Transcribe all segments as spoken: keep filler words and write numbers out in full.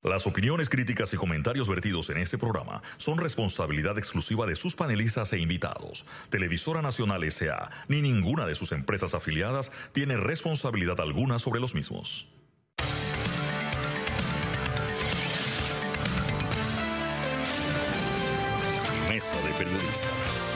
Las opiniones, críticas y comentarios vertidos en este programa son responsabilidad exclusiva de sus panelistas e invitados. Televisora Nacional S A ni ninguna de sus empresas afiliadas tiene responsabilidad alguna sobre los mismos. Mesa de Periodistas.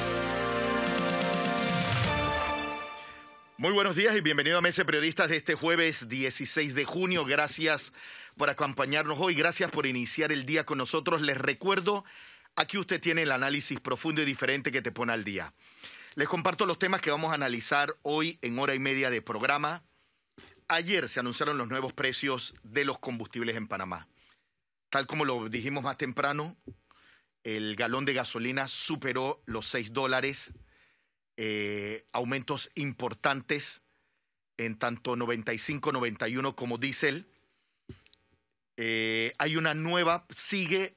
Muy buenos días y bienvenido a Mesa de Periodistas de este jueves dieciséis de junio. Gracias por acompañarnos hoy. Gracias por iniciar el día con nosotros. Les recuerdo, aquí usted tiene el análisis profundo y diferente que te pone al día. Les comparto los temas que vamos a analizar hoy en hora y media de programa. Ayer se anunciaron los nuevos precios de los combustibles en Panamá. Tal como lo dijimos más temprano, el galón de gasolina superó los seis dólares. Eh, aumentos importantes en tanto noventa y cinco, noventa y uno como diésel. Eh, hay una nueva, sigue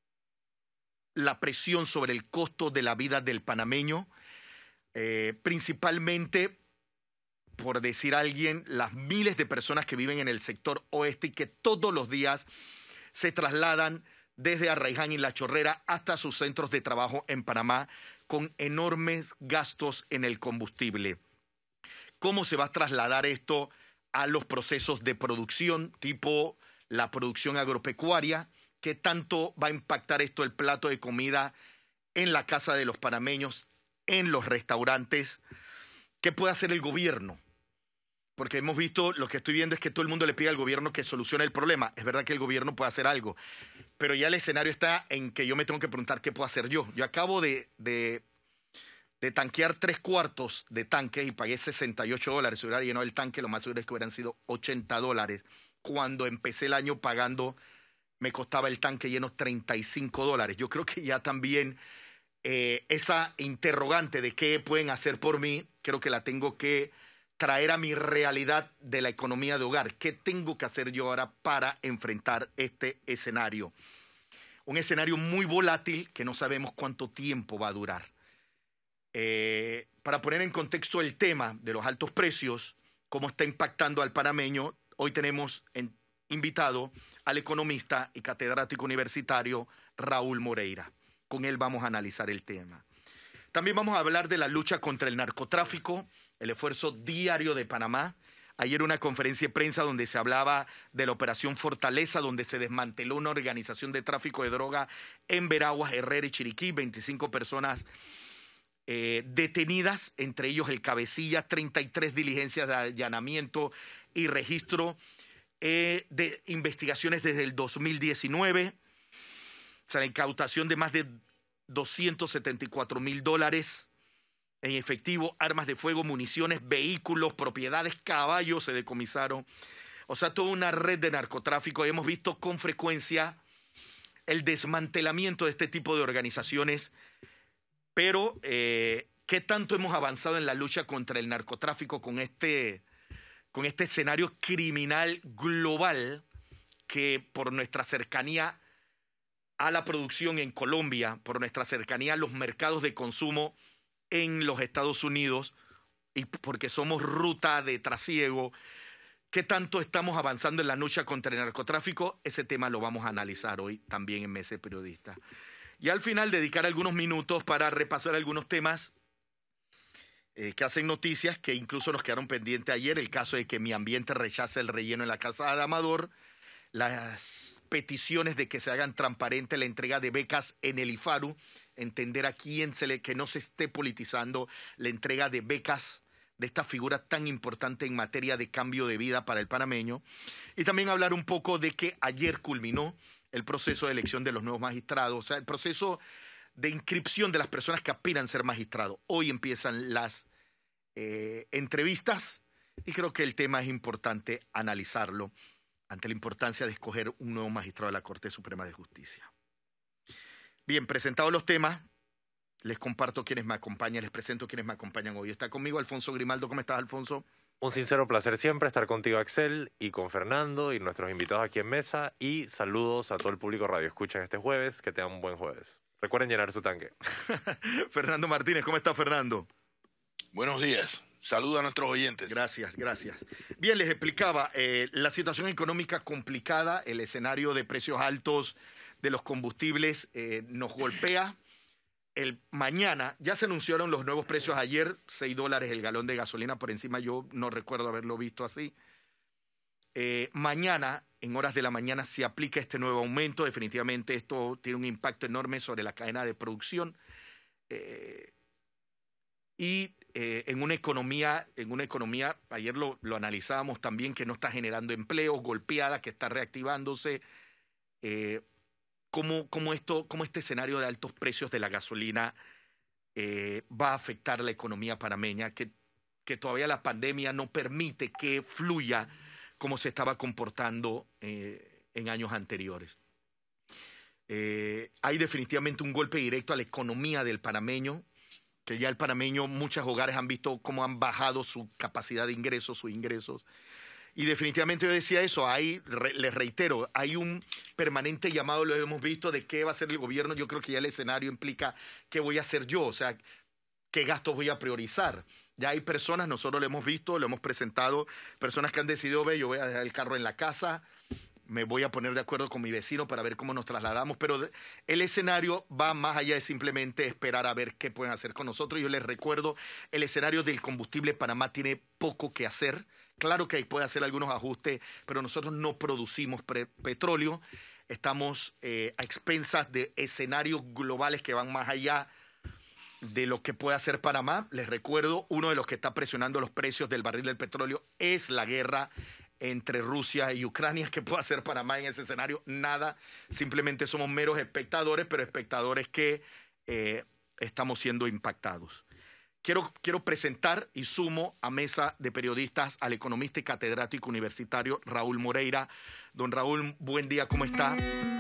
la presión sobre el costo de la vida del panameño, eh, principalmente, por decir a alguien, las miles de personas que viven en el sector oeste y que todos los días se trasladan desde Arraiján y La Chorrera hasta sus centros de trabajo en Panamá, con enormes gastos en el combustible. ¿Cómo se va a trasladar esto a los procesos de producción, tipo la producción agropecuaria? ¿Qué tanto va a impactar esto el plato de comida en la casa de los panameños, en los restaurantes? ¿Qué puede hacer el gobierno? Porque hemos visto, lo que estoy viendo es que todo el mundo le pide al gobierno que solucione el problema. Es verdad que el gobierno puede hacer algo, pero ya el escenario está en que yo me tengo que preguntar qué puedo hacer yo. Yo acabo de, de, de tanquear tres cuartos de tanque y pagué sesenta y ocho dólares. Si hubiera llenado el tanque, lo más seguro es que hubieran sido ochenta dólares. Cuando empecé el año pagando, me costaba el tanque lleno treinta y cinco dólares. Yo creo que ya también eh, esa interrogante de qué pueden hacer por mí, creo que la tengo que traer a mi realidad de la economía de hogar. ¿Qué tengo que hacer yo ahora para enfrentar este escenario? Un escenario muy volátil que no sabemos cuánto tiempo va a durar. Eh, para poner en contexto el tema de los altos precios, cómo está impactando al panameño, hoy tenemos en, invitado al economista y catedrático universitario Raúl Moreira. Con él vamos a analizar el tema. También vamos a hablar de la lucha contra el narcotráfico, el esfuerzo diario de Panamá. Ayer una conferencia de prensa donde se hablaba de la Operación Fortaleza, donde se desmanteló una organización de tráfico de droga en Veraguas, Herrera y Chiriquí. veinticinco personas eh, detenidas, entre ellos el cabecilla, treinta y tres diligencias de allanamiento y registro eh, de investigaciones desde el dos mil diecinueve. O sea, la incautación de más de doscientos setenta y cuatro mil dólares en efectivo, armas de fuego, municiones, vehículos, propiedades, caballos se decomisaron. O sea, toda una red de narcotráfico. Hemos visto con frecuencia el desmantelamiento de este tipo de organizaciones. Pero, eh, ¿qué tanto hemos avanzado en la lucha contra el narcotráfico con este, con este escenario criminal global que por nuestra cercanía a la producción en Colombia, por nuestra cercanía a los mercados de consumo en los Estados Unidos y porque somos ruta de trasiego, qué tanto estamos avanzando en la lucha contra el narcotráfico? Ese tema lo vamos a analizar hoy también en Mesa de Periodistas. Y al final dedicar algunos minutos para repasar algunos temas eh, que hacen noticias, que incluso nos quedaron pendientes ayer, el caso de que Mi Ambiente rechaza el relleno en la Casa de Amador, las peticiones de que se hagan transparente la entrega de becas en el IFARU, entender a quién se le, que no se esté politizando la entrega de becas de esta figura tan importante en materia de cambio de vida para el panameño. Y también hablar un poco de que ayer culminó el proceso de elección de los nuevos magistrados, o sea, el proceso de inscripción de las personas que aspiran a ser magistrados. Hoy empiezan las eh, entrevistas y creo que el tema es importante analizarlo ante la importancia de escoger un nuevo magistrado de la Corte Suprema de Justicia. Bien, presentados los temas, les comparto quienes me acompañan, les presento quienes me acompañan hoy. Está conmigo Alfonso Grimaldo. ¿Cómo estás, Alfonso? Un sincero placer siempre estar contigo, Axel, y con Fernando y nuestros invitados aquí en mesa. Y saludos a todo el público Radio Escucha este jueves. Que tengan un buen jueves. Recuerden llenar su tanque. Fernando Martínez. ¿Cómo está, Fernando? Buenos días. Saludos a nuestros oyentes. Gracias, gracias. Bien, les explicaba, eh, la situación económica complicada, el escenario de precios altos de los combustibles eh, nos golpea. El, mañana, ya se anunciaron los nuevos precios ayer, seis dólares el galón de gasolina por encima, yo no recuerdo haberlo visto así. Eh, mañana, en horas de la mañana, se aplica este nuevo aumento. Definitivamente esto tiene un impacto enorme sobre la cadena de producción. Eh, y eh, en una economía, en una economía, ayer lo, lo analizábamos también, que no está generando empleos, golpeada, que está reactivándose. Eh, ¿Cómo, cómo, esto, cómo este escenario de altos precios de la gasolina eh, va a afectar la economía panameña, que, que todavía la pandemia no permite que fluya como se estaba comportando eh, en años anteriores? Eh, hay definitivamente un golpe directo a la economía del panameño, que ya el panameño, muchos hogares han visto cómo han bajado su capacidad de ingresos, sus ingresos. Y definitivamente yo decía eso, hay, re, les reitero, hay un permanente llamado, lo hemos visto, de qué va a hacer el gobierno. Yo creo que ya el escenario implica qué voy a hacer yo, o sea, qué gastos voy a priorizar. Ya hay personas, nosotros lo hemos visto, lo hemos presentado, personas que han decidido, ve, yo voy a dejar el carro en la casa, me voy a poner de acuerdo con mi vecino para ver cómo nos trasladamos, pero el escenario va más allá de simplemente esperar a ver qué pueden hacer con nosotros. Yo les recuerdo, el escenario del combustible Panamá tiene poco que hacer. Claro que ahí puede hacer algunos ajustes, pero nosotros no producimos petróleo. Estamos eh, a expensas de escenarios globales que van más allá de lo que puede hacer Panamá. Les recuerdo, uno de los que está presionando los precios del barril del petróleo es la guerra entre Rusia y Ucrania. ¿Qué puede hacer Panamá en ese escenario? Nada. Simplemente somos meros espectadores, pero espectadores que eh, estamos siendo impactados. Quiero, quiero presentar y sumo a mesa de periodistas al economista y catedrático universitario Raúl Moreira. Don Raúl, buen día, ¿cómo está?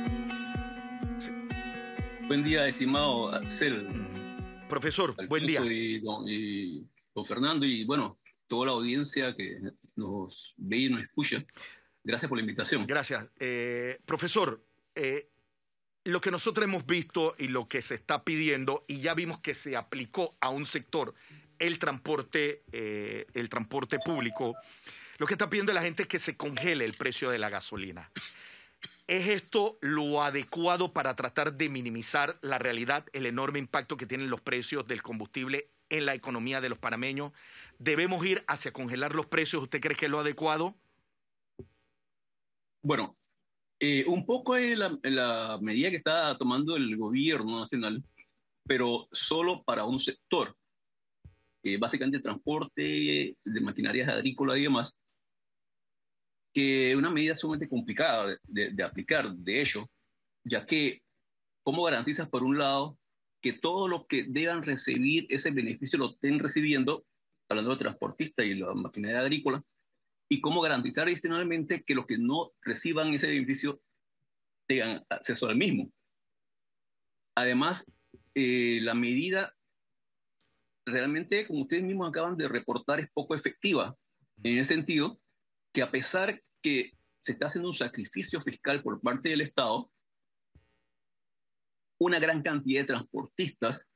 Sí. Buen día, estimado Axel. Mm. Profesor, Alfonso, buen día. Y don, y don Fernando y, bueno, toda la audiencia que nos ve y nos escucha. Gracias por la invitación. Gracias. Eh, profesor, eh, lo que nosotros hemos visto y lo que se está pidiendo, y ya vimos que se aplicó a un sector, el transporte, eh, el transporte público, lo que está pidiendo la gente es que se congele el precio de la gasolina. ¿Es esto lo adecuado para tratar de minimizar la realidad, el enorme impacto que tienen los precios del combustible en la economía de los panameños? ¿Debemos ir hacia congelar los precios? ¿Usted cree que es lo adecuado? Bueno, Eh, un poco es la, la medida que está tomando el gobierno nacional, pero solo para un sector, eh, básicamente transporte de maquinarias agrícolas y demás, que es una medida sumamente complicada de, de, de aplicar, de hecho, ya que ¿cómo garantizas, por un lado, que todos los que deban recibir ese beneficio lo estén recibiendo, hablando de transportistas y la maquinaria agrícola? ¿Y cómo garantizar adicionalmente que los que no reciban ese beneficio tengan acceso al mismo? Además, eh, la medida realmente, como ustedes mismos acaban de reportar, es poco efectiva, en el sentido que, a pesar que se está haciendo un sacrificio fiscal por parte del Estado, una gran cantidad de transportistas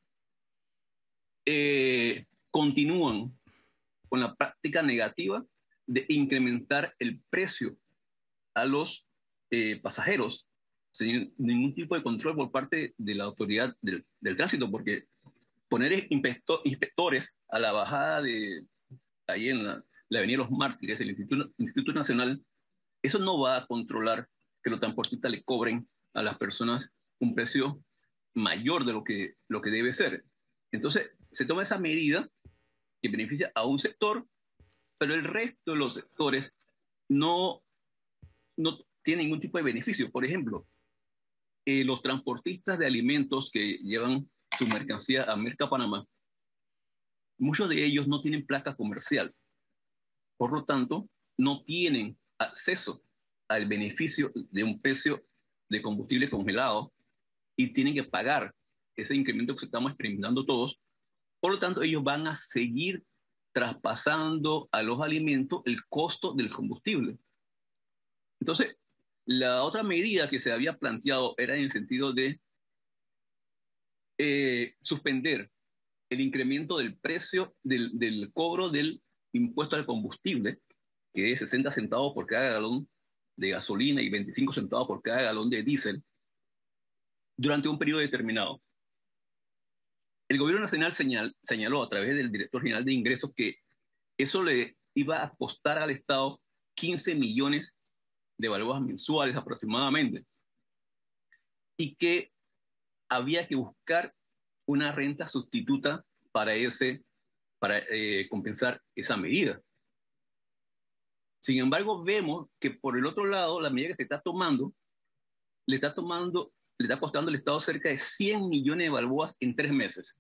eh, continúan con la práctica negativa de incrementar el precio a los eh, pasajeros sin ningún tipo de control por parte de la autoridad del, del tránsito, porque poner inspector, inspectores a la bajada de ahí en la, la Avenida Los Mártires, el Instituto, Instituto Nacional, eso no va a controlar que los transportistas le cobren a las personas un precio mayor de lo que, lo que debe ser. Entonces, se toma esa medida que beneficia a un sector, pero el resto de los sectores no, no tienen ningún tipo de beneficio. Por ejemplo, eh, los transportistas de alimentos que llevan su mercancía a Mercapanamá, muchos de ellos no tienen placa comercial. Por lo tanto, no tienen acceso al beneficio de un precio de combustible congelado y tienen que pagar ese incremento que estamos experimentando todos. Por lo tanto, ellos van a seguir traspasando a los alimentos el costo del combustible. Entonces, la otra medida que se había planteado era en el sentido de eh, suspender el incremento del precio del, del cobro del impuesto al combustible, que es sesenta centavos por cada galón de gasolina y veinticinco centavos por cada galón de diésel, durante un periodo determinado. El gobierno nacional señal, señaló a través del director general de ingresos que eso le iba a costar al Estado quince millones de balboas mensuales aproximadamente, y que había que buscar una renta sustituta para, ese, para eh, compensar esa medida. Sin embargo, vemos que por el otro lado, la medida que se está tomando, le está tomando, le está costando al Estado cerca de cien millones de balboas en tres meses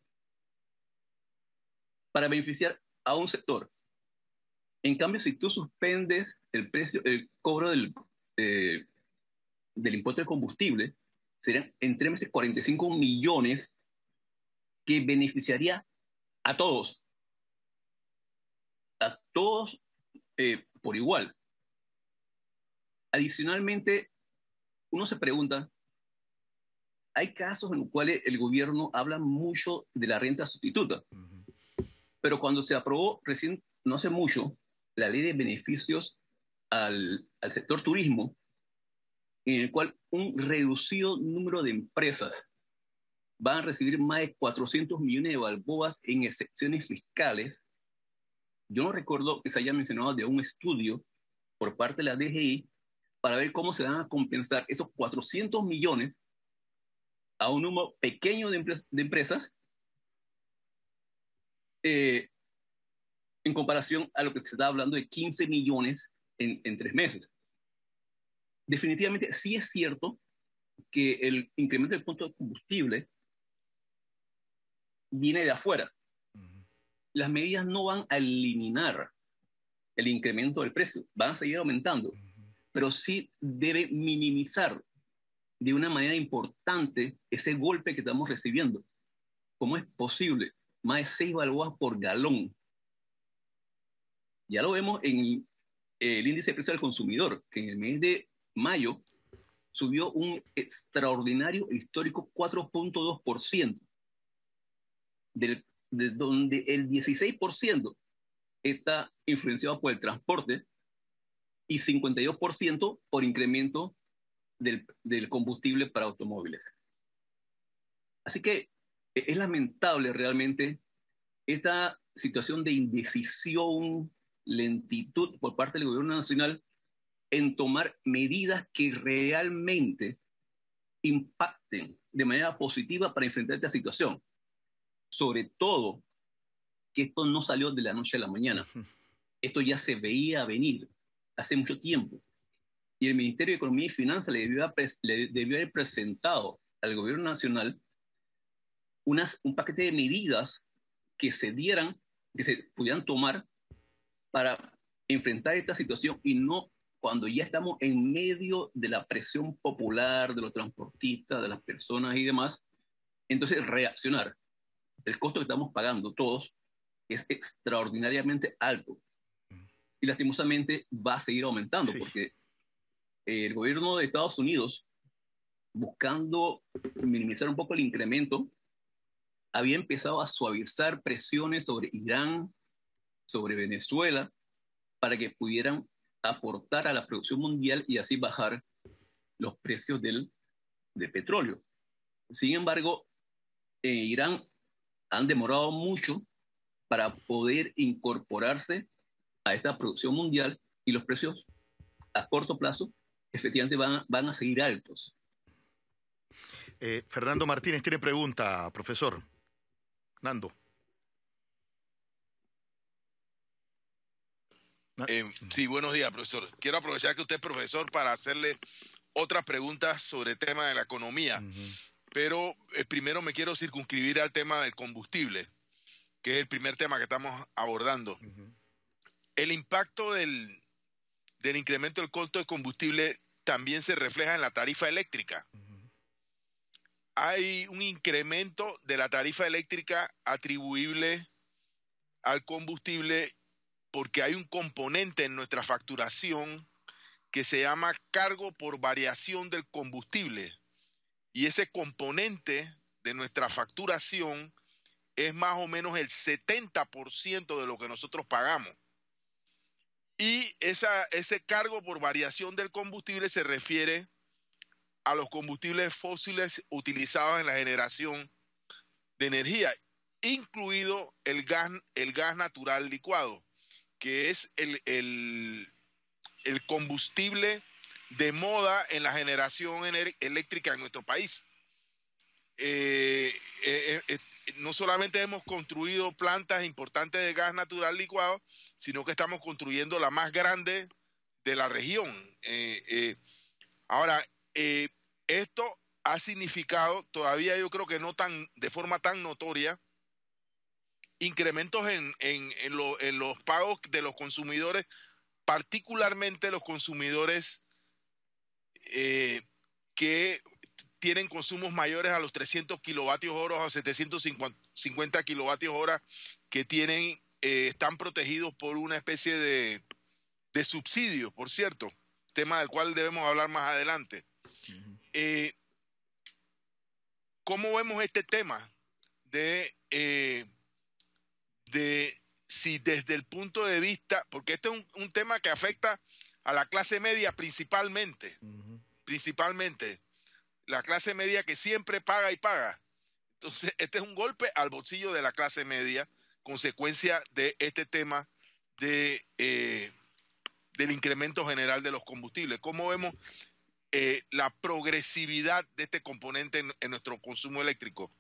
para beneficiar a un sector. En cambio, si tú suspendes el precio, el cobro del, eh, del impuesto de combustible, serían en tres meses cuarenta y cinco millones que beneficiaría a todos, a todos eh, por igual. Adicionalmente, uno se pregunta, hay casos en los cuales el gobierno habla mucho de la renta sustituta, uh-huh. pero cuando se aprobó recién, no hace mucho, la ley de beneficios al, al sector turismo, en el cual un reducido número de empresas van a recibir más de cuatrocientos millones de balboas en excepciones fiscales. Yo no recuerdo que se haya mencionado de un estudio por parte de la D G I para ver cómo se van a compensar esos cuatrocientos millones a un número pequeño de, empre- de empresas eh, en comparación a lo que se está hablando de quince millones en, en tres meses. Definitivamente sí es cierto que el incremento del punto de combustible viene de afuera. Uh-huh. Las medidas no van a eliminar el incremento del precio, van a seguir aumentando, uh-huh. pero sí debe minimizar de una manera importante ese golpe que estamos recibiendo. ¿Cómo es posible? Más de seis balboas por galón. Ya lo vemos en el, el índice de precio del consumidor, que en el mes de mayo subió un extraordinario histórico cuatro punto dos por ciento, del, de donde el dieciséis por ciento está influenciado por el transporte y cincuenta y dos por ciento por incremento del, del combustible para automóviles. Así que es lamentable realmente esta situación de indecisión, lentitud por parte del gobierno nacional en tomar medidas que realmente impacten de manera positiva para enfrentar esta situación. Sobre todo, que esto no salió de la noche a la mañana. Esto ya se veía venir hace mucho tiempo. Y el Ministerio de Economía y Finanzas le debió, le debió haber presentado al gobierno nacional unas, un paquete de medidas que se dieran, que se pudieran tomar para enfrentar esta situación y no cuando ya estamos en medio de la presión popular de los transportistas, de las personas y demás, entonces reaccionar. El costo que estamos pagando todos es extraordinariamente alto y lastimosamente va a seguir aumentando, sí. porque el gobierno de Estados Unidos, buscando minimizar un poco el incremento, había empezado a suavizar presiones sobre Irán, sobre Venezuela, para que pudieran aportar a la producción mundial y así bajar los precios del, del petróleo. Sin embargo, en Irán han demorado mucho para poder incorporarse a esta producción mundial y los precios a corto plazo efectivamente van, van a seguir altos. Eh, Fernando Martínez tiene pregunta, profesor. Nando. Eh, sí, buenos días, profesor. Quiero aprovechar que usted es profesor para hacerle otras preguntas sobre el tema de la economía, uh-huh. pero eh, primero me quiero circunscribir al tema del combustible, que es el primer tema que estamos abordando. Uh-huh. El impacto del, del incremento del costo de combustible también se refleja en la tarifa eléctrica. Uh-huh. Hay un incremento de la tarifa eléctrica atribuible al combustible porque hay un componente en nuestra facturación que se llama cargo por variación del combustible. Y ese componente de nuestra facturación es más o menos el setenta por ciento de lo que nosotros pagamos. Y esa, ese cargo por variación del combustible se refiere a los combustibles fósiles utilizados en la generación de energía, incluido el gas, el gas natural licuado, que es el, el, el combustible de moda en la generación eléctrica en nuestro país. Eh, eh, eh, no solamente hemos construido plantas importantes de gas natural licuado, sino que estamos construyendo la más grande de la región. Eh, eh, ahora, eh, esto ha significado, todavía yo creo que no tan de forma tan notoria, incrementos en, en, en, lo, en los pagos de los consumidores, particularmente los consumidores eh, que tienen consumos mayores a los trescientos kilovatios hora o setecientos cincuenta kilovatios hora, que tienen, eh, están protegidos por una especie de, de subsidio, por cierto, tema del cual debemos hablar más adelante. Uh-huh. Eh, ¿Cómo vemos este tema de, eh, de si desde el punto de vista, porque este es un, un tema que afecta a la clase media principalmente, uh-huh. principalmente, la clase media que siempre paga y paga. Entonces, este es un golpe al bolsillo de la clase media, consecuencia de este tema de, eh, del incremento general de los combustibles. ¿Cómo vemos eh, la progresividad de este componente en, en nuestro consumo eléctrico?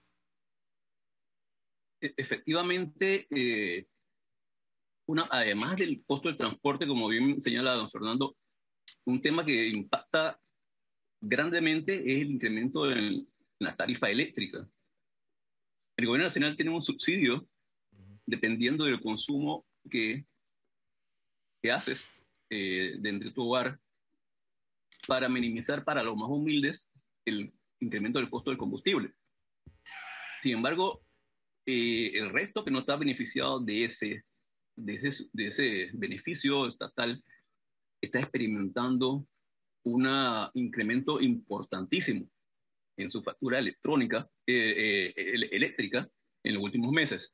Efectivamente, eh, una, además del costo del transporte, como bien señala don Fernando, un tema que impacta grandemente es el incremento en la tarifa eléctrica. El gobierno nacional tiene un subsidio dependiendo del consumo que, que haces eh, dentro de tu hogar para minimizar para los más humildes el incremento del costo del combustible. Sin embargo, eh, el resto que no está beneficiado de ese, de ese, de ese beneficio estatal está experimentando un incremento importantísimo en su factura electrónica, eh, eh, eléctrica en los últimos meses.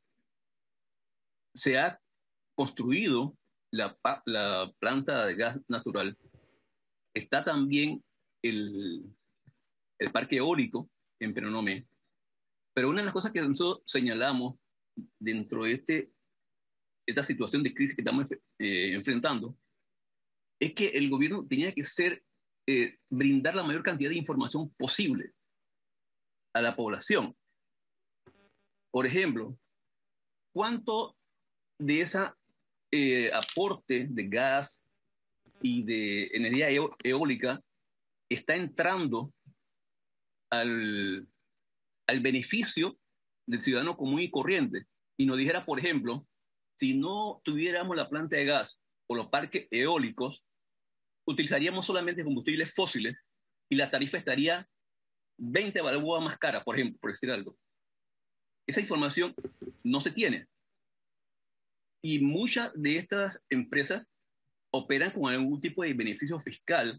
Se ha construido la, la planta de gas natural. Está también el, el parque eólico en Penonomé. Pero una de las cosas que nosotros señalamos dentro de este, esta situación de crisis que estamos eh, enfrentando es que el gobierno tenía que ser Eh, brindar la mayor cantidad de información posible a la población. Por ejemplo, ¿cuánto de ese eh, aporte de gas y de energía eó eólica está entrando al, al beneficio del ciudadano común y corriente? Y nos dijera, por ejemplo, si no tuviéramos la planta de gas o los parques eólicos, utilizaríamos solamente combustibles fósiles y la tarifa estaría veinte balboas más cara, por ejemplo, por decir algo. Esa información no se tiene. Y muchas de estas empresas operan con algún tipo de beneficio fiscal.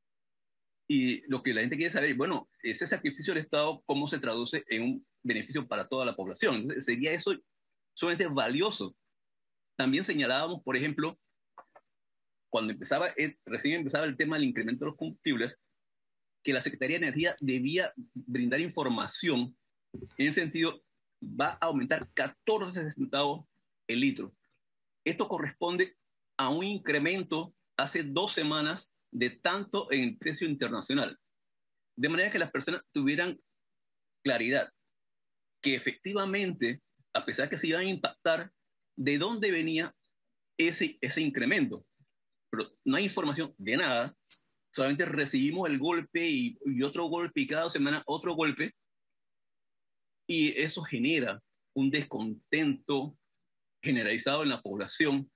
Y lo que la gente quiere saber, bueno, ese sacrificio del Estado, ¿cómo se traduce en un beneficio para toda la población? Entonces, ¿sería eso sumamente valioso? También señalábamos, por ejemplo, cuando empezaba, recién empezaba el tema del incremento de los combustibles, que la Secretaría de Energía debía brindar información en el sentido, va a aumentar catorce centavos el litro. Esto corresponde a un incremento hace dos semanas de tanto en el precio internacional. De manera que las personas tuvieran claridad que efectivamente, a pesar que se iban a impactar, de dónde venía ese, ese incremento. Pero no hay información de nada, solamente recibimos el golpe y, y otro golpe y cada semana otro golpe, y eso genera un descontento generalizado en la población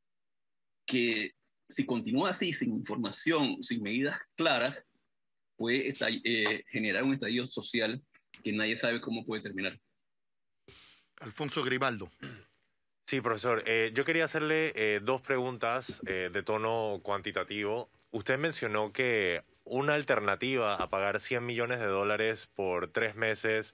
que si continúa así, sin información, sin medidas claras, puede estall- eh, generar un estallido social que nadie sabe cómo puede terminar. Alfonso Grimaldo. Sí, profesor. Eh, yo quería hacerle eh, dos preguntas eh, de tono cuantitativo. Usted mencionó que una alternativa a pagar cien millones de dólares por tres meses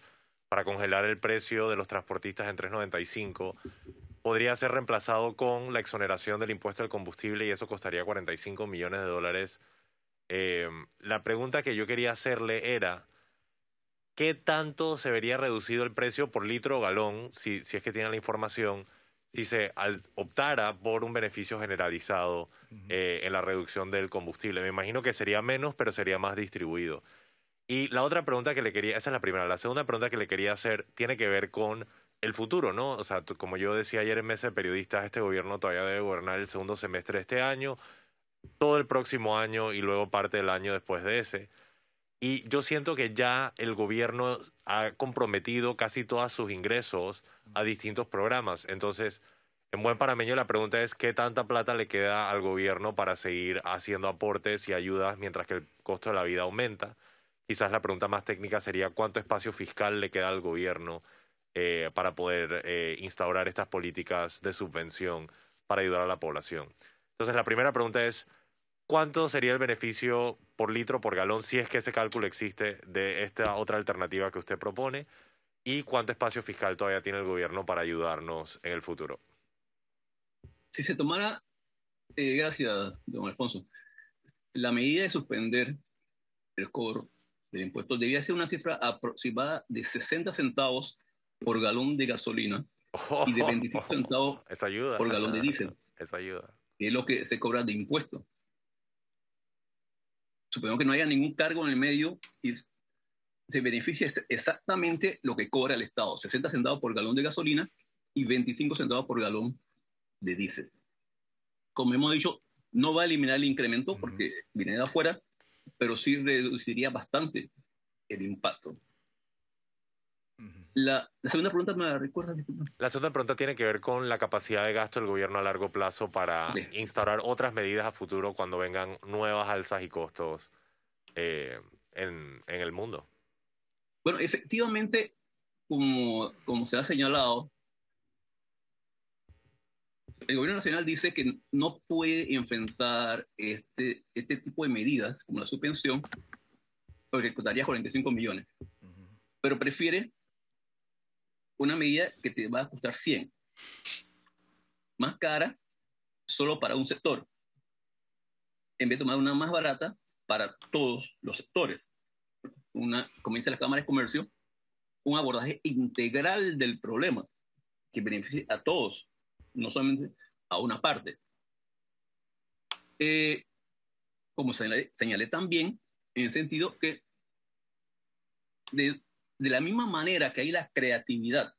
para congelar el precio de los transportistas en tres noventa y cinco, podría ser reemplazado con la exoneración del impuesto al combustible y eso costaría cuarenta y cinco millones de dólares. Eh, la pregunta que yo quería hacerle era, ¿qué tanto se vería reducido el precio por litro o galón, si, si es que tienen la información, si se al, optara por un beneficio generalizado eh, en la reducción del combustible? Me imagino que sería menos, pero sería más distribuido. Y la otra pregunta que le quería, esa es la primera, la segunda pregunta que le quería hacer tiene que ver con el futuro, ¿no? O sea, como yo decía ayer en Mesa de Periodistas, este gobierno todavía debe gobernar el segundo semestre de este año, todo el próximo año y luego parte del año después de ese. Y yo siento que ya el gobierno ha comprometido casi todos sus ingresos a distintos programas. Entonces, en buen panameño, la pregunta es qué tanta plata le queda al gobierno para seguir haciendo aportes y ayudas mientras que el costo de la vida aumenta. Quizás la pregunta más técnica sería cuánto espacio fiscal le queda al gobierno eh, para poder eh, instaurar estas políticas de subvención para ayudar a la población. Entonces, la primera pregunta es, ¿cuánto sería el beneficio por litro, por galón, si es que ese cálculo existe, de esta otra alternativa que usted propone? ¿Y cuánto espacio fiscal todavía tiene el gobierno para ayudarnos en el futuro? Si se tomara, eh, gracias, don Alfonso, la medida de suspender el cobro del impuesto debía ser una cifra aproximada de sesenta centavos por galón de gasolina oh, y de veinticinco centavos esa ayuda. por galón de diésel. Esa ayuda. Que es lo que se cobra de impuesto. Supongo que no haya ningún cargo en el medio y se beneficia exactamente lo que cobra el Estado, sesenta centavos por galón de gasolina y veinticinco centavos por galón de diésel. Como hemos dicho, no va a eliminar el incremento porque uh-huh. viene de afuera, pero sí reduciría bastante el impacto. Uh-huh. La, la segunda pregunta me la recuerdas. La segunda pregunta tiene que ver con la capacidad de gasto del gobierno a largo plazo para sí. instaurar otras medidas a futuro cuando vengan nuevas alzas y costos eh, en, en el mundo. Bueno, efectivamente, como, como se ha señalado, el gobierno nacional dice que no puede enfrentar este, este tipo de medidas, como la suspensión, porque costaría cuarenta y cinco millones. Uh-huh. Pero prefiere una medida que te va a costar cien. Más cara, solo para un sector. En vez de tomar una más barata para todos los sectores. Una, como dice la Cámara de Comercio, un abordaje integral del problema que beneficie a todos, no solamente a una parte. Eh, como señalé, señalé también, en el sentido que de, de la misma manera que hay la creatividad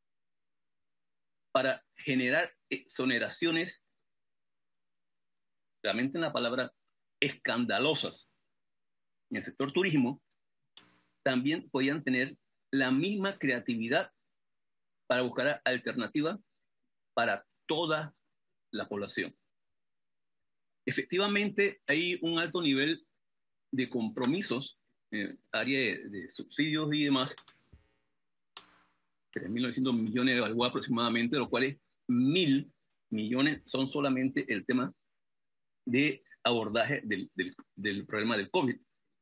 para generar exoneraciones, realmente en la palabra escandalosas, en el sector turismo, también podían tener la misma creatividad para buscar alternativas para toda la población. Efectivamente, hay un alto nivel de compromisos en el área de, de subsidios y demás, tres mil novecientos millones evaluados aproximadamente, de los cuales mil millones son solamente el tema de abordaje del, del, del problema del COVID.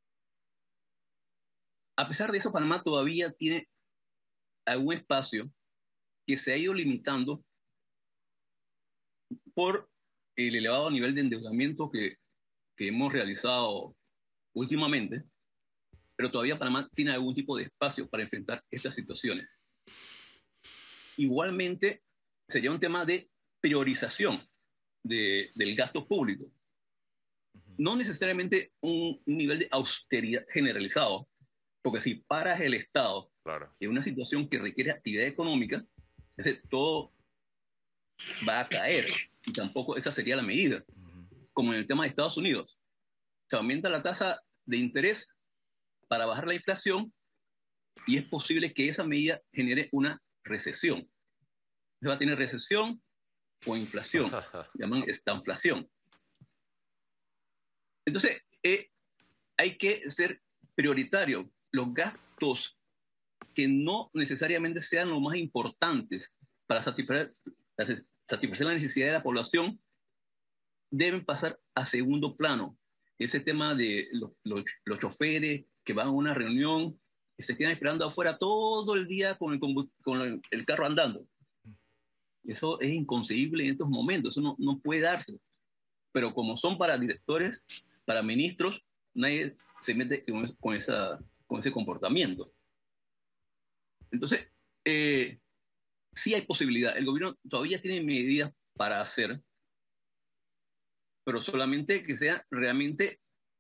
A pesar de eso, Panamá todavía tiene algún espacio que se ha ido limitando por el elevado nivel de endeudamiento que, que hemos realizado últimamente, pero todavía Panamá tiene algún tipo de espacio para enfrentar estas situaciones. Igualmente, sería un tema de priorización de, del gasto público. No necesariamente un, un nivel de austeridad generalizado, porque si paras el Estado claro. en una situación que requiere actividad económica, entonces todo va a caer. Y tampoco esa sería la medida. Como en el tema de Estados Unidos. Se aumenta la tasa de interés para bajar la inflación y es posible que esa medida genere una recesión. Se va a tener recesión o inflación. Llaman estanflación. Entonces, eh, hay que ser prioritario. Los gastos que no necesariamente sean los más importantes para satisfacer, satisfacer la necesidad de la población deben pasar a segundo plano. Ese tema de los, los, los choferes que van a una reunión y se quedan esperando afuera todo el día con el, con el, el carro andando. Eso es inconcebible en estos momentos, eso no, no puede darse. Pero como son para directores, para ministros, nadie se mete con, con, esa, con ese comportamiento. Entonces, eh, sí hay posibilidad. El gobierno todavía tiene medidas para hacer, pero solamente que sea realmente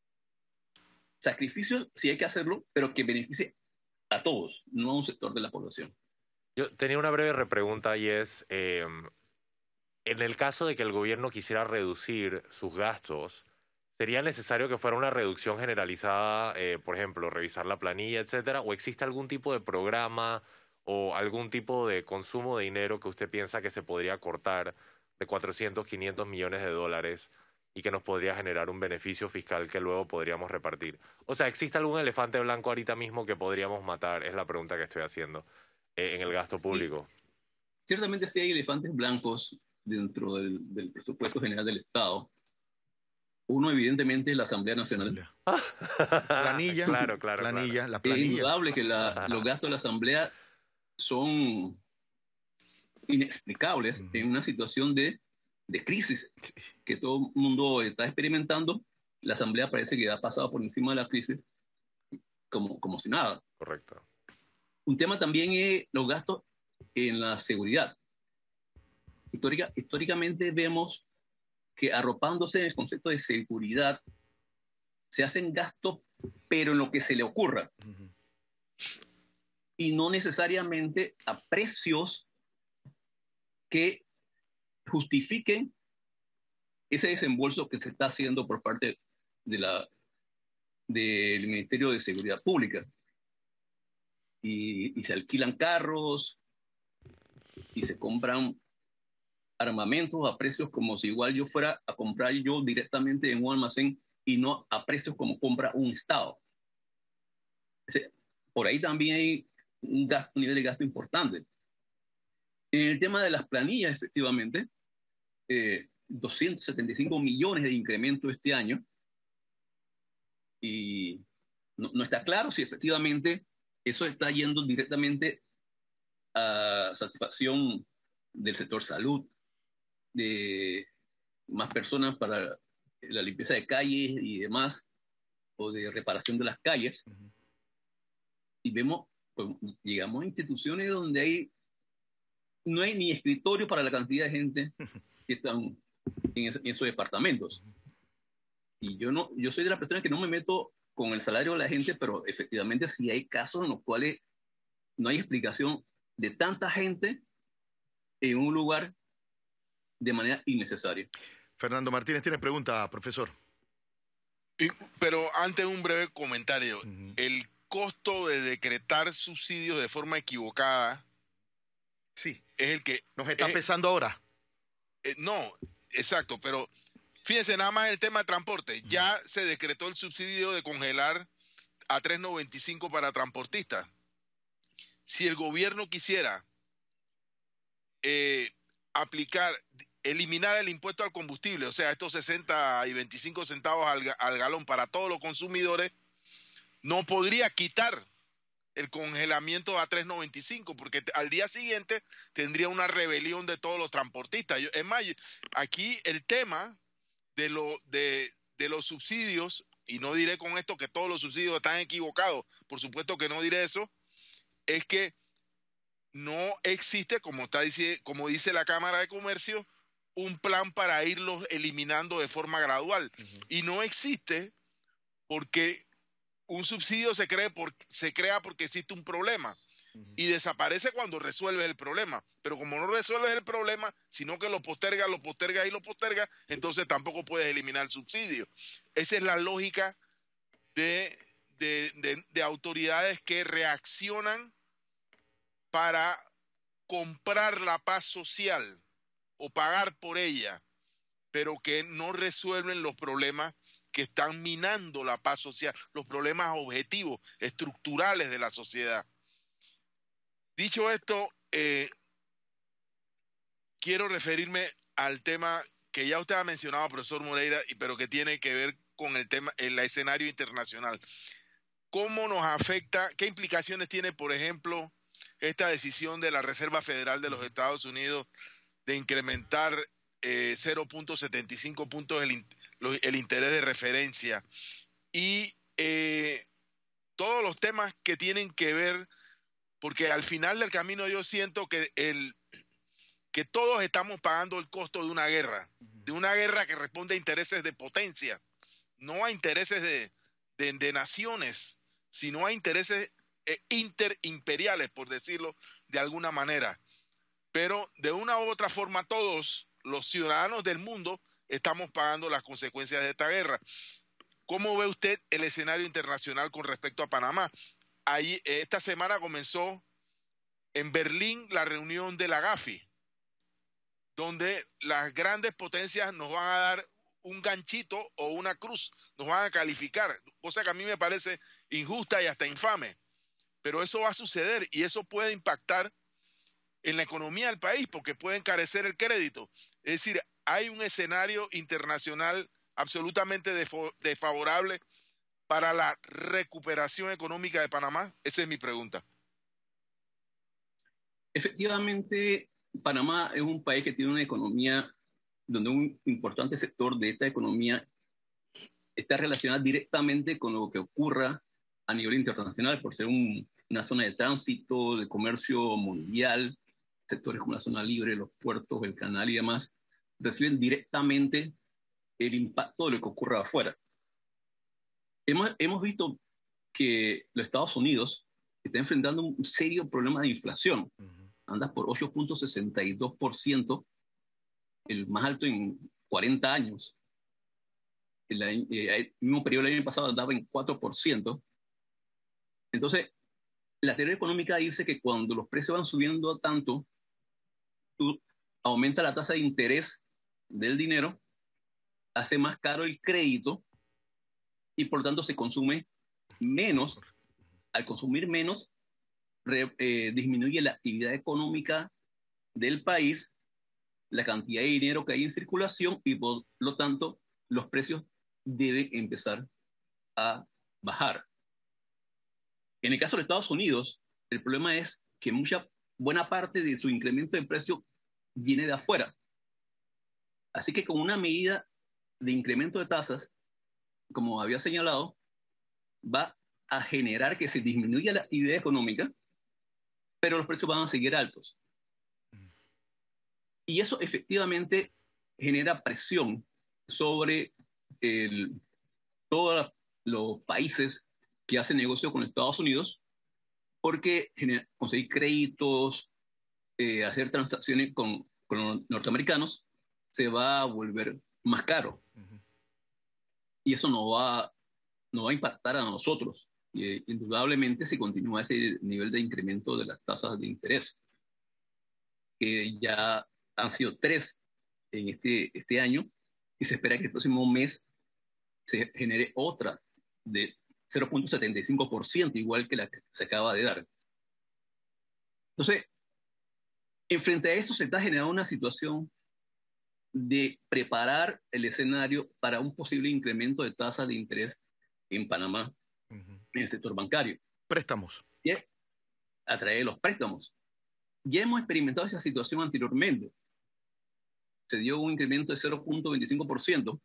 sacrificio, sí hay que hacerlo, pero que beneficie a todos, no a un sector de la población. Yo tenía una breve repregunta y es, eh, en el caso de que el gobierno quisiera reducir sus gastos, ¿sería necesario que fuera una reducción generalizada, eh, por ejemplo, revisar la planilla, etcétera? ¿O existe algún tipo de programa o algún tipo de consumo de dinero que usted piensa que se podría cortar de cuatrocientos, quinientos millones de dólares y que nos podría generar un beneficio fiscal que luego podríamos repartir? O sea, ¿existe algún elefante blanco ahorita mismo que podríamos matar? Es la pregunta que estoy haciendo eh, en el gasto público. Sí. Ciertamente sí hay elefantes blancos dentro del, del presupuesto general del Estado. Uno, evidentemente, es la Asamblea Nacional. Planilla, claro, claro, planilla, claro. la planilla. Es indudable que la, los gastos de la Asamblea son inexplicables uh-huh. en una situación de, de crisis que todo el mundo está experimentando. La Asamblea parece que ha pasado por encima de la crisis como, como si nada. Correcto. Un tema también es los gastos en la seguridad. Histórica, históricamente vemos que arropándose en el concepto de seguridad se hacen gastos, pero en lo que se le ocurra. Uh-huh. Y no necesariamente a precios que justifiquen ese desembolso que se está haciendo por parte de la, del Ministerio de Seguridad Pública. Y, y se alquilan carros y se compran armamentos a precios como si igual yo fuera a comprar yo directamente en un almacén y no a precios como compra un Estado. Por ahí también hay un, gasto, un nivel de gasto importante. En el tema de las planillas, efectivamente, eh, doscientos setenta y cinco millones de incremento este año, y no, no está claro si efectivamente eso está yendo directamente a satisfacción del sector salud, de más personas para la limpieza de calles y demás, o de reparación de las calles. Uh-huh. Y vemos, pues, llegamos a instituciones donde hay, no hay ni escritorio para la cantidad de gente que están en, es, en esos departamentos. Y yo, no, yo soy de las personas que no me meto con el salario de la gente, pero efectivamente sí hay casos en los cuales no hay explicación de tanta gente en un lugar de manera innecesaria. Fernando Martínez tiene pregunta, profesor. Y, pero antes un breve comentario. Uh-huh. El costo de decretar subsidios de forma equivocada sí. es el que... nos está es, pesando ahora. Eh, no, exacto, pero fíjense nada más el tema de transporte. Uh-huh. Ya se decretó el subsidio de congelar a tres noventa y cinco para transportistas. Si el gobierno quisiera eh, aplicar, eliminar el impuesto al combustible, o sea, estos sesenta y veinticinco centavos al, al galón para todos los consumidores, no podría quitar el congelamiento a tres noventa y cinco, porque al día siguiente tendría una rebelión de todos los transportistas. Yo, es más, aquí el tema de, lo, de, de los subsidios, y no diré con esto que todos los subsidios están equivocados, por supuesto que no diré eso, es que no existe, como, está, como dice la Cámara de Comercio, un plan para irlos eliminando de forma gradual. Uh-huh. Y no existe porque un subsidio se, cree por, se crea porque existe un problema. Uh-huh. Y desaparece cuando resuelves el problema. Pero como no resuelves el problema, sino que lo postergas, lo postergas y lo postergas, entonces tampoco puedes eliminar el subsidio. Esa es la lógica de, de, de, de autoridades que reaccionan para comprar la paz social o pagar por ella, pero que no resuelven los problemas que están minando la paz social, los problemas objetivos, estructurales de la sociedad. Dicho esto, eh, quiero referirme al tema que ya usted ha mencionado, profesor Moreira, pero que tiene que ver con el tema, el escenario internacional. ¿cómo nos afecta, qué implicaciones tiene, por ejemplo, esta decisión de la Reserva Federal de los Estados Unidos de incrementar eh, cero punto setenta y cinco puntos el, el interés de referencia y eh, todos los temas que tienen que ver, porque al final del camino yo siento que, el, que todos estamos pagando el costo de una guerra, de una guerra que responde a intereses de potencia, no a intereses de, de, de naciones, sino a intereses eh, interimperiales, por decirlo de alguna manera. Pero de una u otra forma todos los ciudadanos del mundo estamos pagando las consecuencias de esta guerra. ¿Cómo ve usted el escenario internacional con respecto a Panamá? Ahí, esta semana comenzó en Berlín la reunión de la Gafi, donde las grandes potencias nos van a dar un ganchito o una cruz, nos van a calificar, cosa que a mí me parece injusta y hasta infame. Pero eso va a suceder y eso puede impactar en la economía del país porque puede encarecer el crédito. Es decir, hay un escenario internacional absolutamente desfavorable para la recuperación económica de Panamá. Esa es mi pregunta. Efectivamente, Panamá es un país que tiene una economía donde un importante sector de esta economía está relacionado directamente con lo que ocurra a nivel internacional, por ser un, una zona de tránsito, de comercio mundial, sectores como la zona libre, los puertos, el canal y demás, reciben directamente el impacto de lo que ocurre afuera. Hemos, hemos visto que los Estados Unidos están enfrentando un serio problema de inflación. Uh-huh. Anda por ocho punto sesenta y dos por ciento, el más alto en cuarenta años. El, eh, el mismo periodo del año pasado andaba en cuatro por ciento. Entonces, la teoría económica dice que cuando los precios van subiendo tanto, tú aumenta la tasa de interés del dinero, hace más caro el crédito y por tanto se consume menos. Al consumir menos, re, eh, disminuye la actividad económica del país, la cantidad de dinero que hay en circulación y por lo tanto los precios deben empezar a bajar. En el caso de Estados Unidos, el problema es que mucha buena parte de su incremento de precio viene de afuera. Así que con una medida de incremento de tasas, como había señalado, va a generar que se disminuya la actividad económica, pero los precios van a seguir altos. Y eso efectivamente genera presión sobre el, todos los países que hacen negocio con Estados Unidos, porque genera, conseguir créditos, eh, hacer transacciones con, con los norteamericanos, se va a volver más caro. Uh-huh. Y eso no va, no va a impactar a nosotros. Y, eh, indudablemente si continúa ese nivel de incremento de las tasas de interés, que ya han sido tres en este, este año, y se espera que el próximo mes se genere otra de cero punto setenta y cinco por ciento, igual que la que se acaba de dar. Entonces, en frente a eso se está generando una situación de preparar el escenario para un posible incremento de tasas de interés en Panamá, uh-huh, en el sector bancario. Préstamos. Y a través de los préstamos. Ya hemos experimentado esa situación anteriormente. Se dio un incremento de cero punto veinticinco por ciento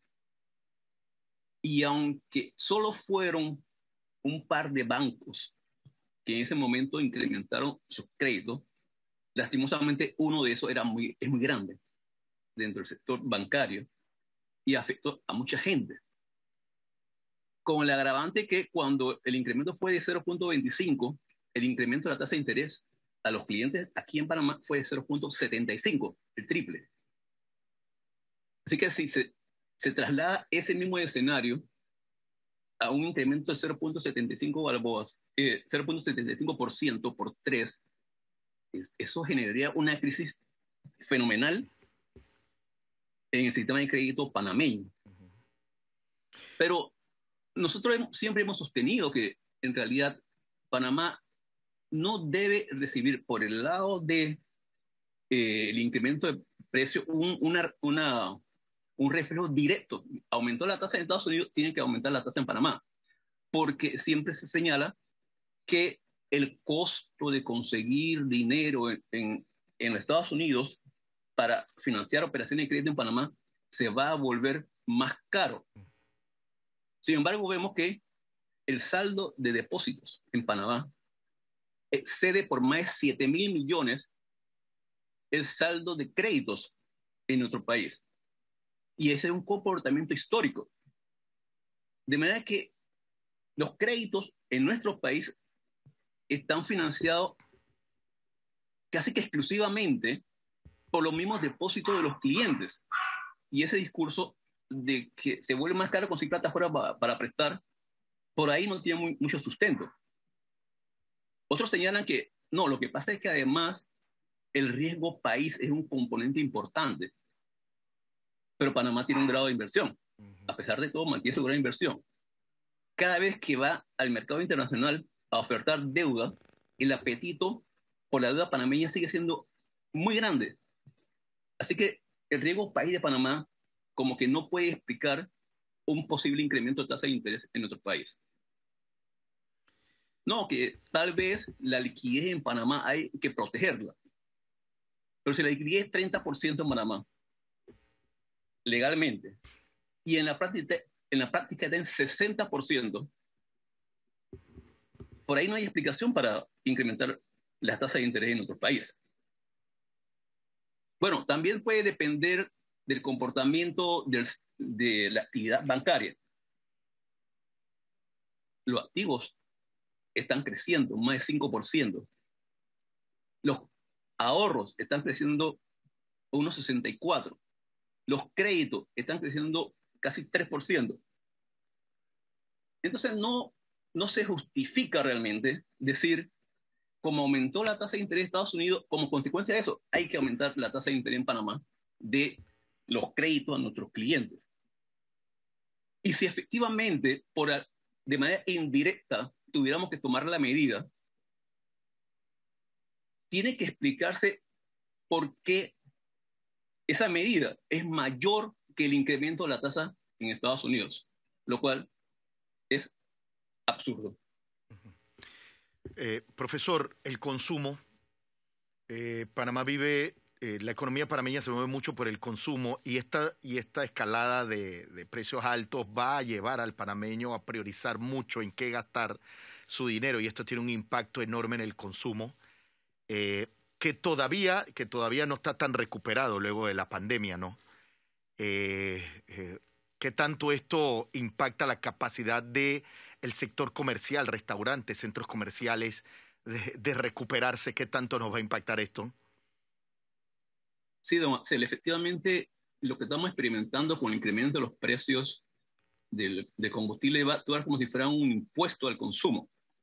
y aunque solo fueron un par de bancos que en ese momento incrementaron sus créditos, lastimosamente uno de esos era muy, es muy grande dentro del sector bancario y afectó a mucha gente. Con el agravante que cuando el incremento fue de cero punto veinticinco, el incremento de la tasa de interés a los clientes aquí en Panamá fue de cero punto setenta y cinco, el triple. Así que si se, se traslada ese mismo escenario a un incremento de cero punto setenta y cinco balboas, eh, cero punto setenta y cinco por ciento por tres, es, eso generaría una crisis fenomenal en el sistema de crédito panameño. Uh-huh. Pero nosotros hemos, siempre hemos sostenido que en realidad Panamá no debe recibir por el lado del de, eh, incremento de precio un, una, una, un reflejo directo. Aumentó la tasa en Estados Unidos, tiene que aumentar la tasa en Panamá. porque siempre se señala que el costo de conseguir dinero en, en, en Estados Unidos para financiar operaciones de crédito en Panamá se va a volver más caro. Sin embargo, vemos que el saldo de depósitos en Panamá excede por más de siete mil millones el saldo de créditos en nuestro país. Y ese es un comportamiento histórico. De manera que los créditos en nuestro país están financiados casi que exclusivamente por los mismos depósitos de los clientes. Y ese discurso de que se vuelve más caro conseguir plata fuera para, para prestar, por ahí no tiene muy, mucho sustento. Otros señalan que no, lo que pasa es que además el riesgo país es un componente importante. Pero Panamá tiene un grado de inversión. A pesar de todo, mantiene su grado de inversión. Cada vez que va al mercado internacional a ofertar deuda, el apetito por la deuda panameña sigue siendo muy grande. Así que el riesgo país de Panamá como que no puede explicar un posible incremento de tasa de interés en nuestro país. No, que tal vez la liquidez en Panamá hay que protegerla. Pero si la liquidez es treinta por ciento en Panamá, legalmente, y en la práctica, en la práctica está en sesenta por ciento, por ahí no hay explicación para incrementar las tasas de interés en nuestro país. Bueno, también puede depender del comportamiento del, de la actividad bancaria. Los activos están creciendo más de cinco por ciento. Los ahorros están creciendo unos sesenta y cuatro por ciento. Los créditos están creciendo casi tres por ciento. Entonces no, no se justifica realmente decir, como aumentó la tasa de interés de Estados Unidos, como consecuencia de eso, hay que aumentar la tasa de interés en Panamá de los créditos a nuestros clientes. Y si efectivamente, por, de manera indirecta, tuviéramos que tomar la medida, tiene que explicarse por qué esa medida es mayor que el incremento de la tasa en Estados Unidos, lo cual es absurdo. Eh, profesor, el consumo, eh, Panamá vive, eh, la economía panameña se mueve mucho por el consumo y esta, y esta escalada de, de precios altos va a llevar al panameño a priorizar mucho en qué gastar su dinero y esto tiene un impacto enorme en el consumo. Eh, que todavía, que todavía no está tan recuperado luego de la pandemia, ¿no? Eh, eh, ¿Qué tanto esto impacta la capacidad del sector comercial, restaurantes, centros comerciales, de, de recuperarse? ¿Qué tanto nos va a impactar esto? Sí, don Axel, efectivamente lo que estamos experimentando con el incremento de los precios del, de combustible va a actuar como si fuera un impuesto al consumo.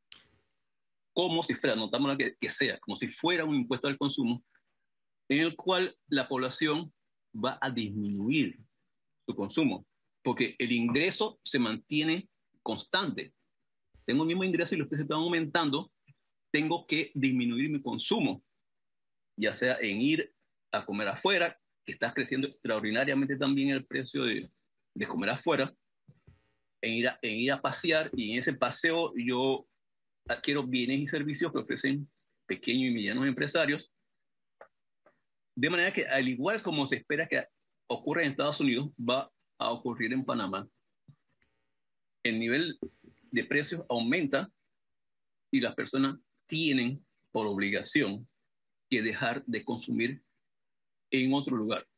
Como si fuera, notamos que, que sea, como si fuera un impuesto al consumo, en el cual la población va a disminuir su consumo, porque el ingreso se mantiene constante. Tengo el mismo ingreso y los precios están aumentando, tengo que disminuir mi consumo, ya sea en ir a comer afuera, que está creciendo extraordinariamente también el precio de, de comer afuera, en ir, a, en ir a pasear, y en ese paseo yo adquiero bienes y servicios que ofrecen pequeños y medianos empresarios, de manera que al igual como se espera que ocurra en Estados Unidos, va a ocurrir en Panamá. El nivel de precios aumenta y las personas tienen por obligación que dejar de consumir en otro lugar.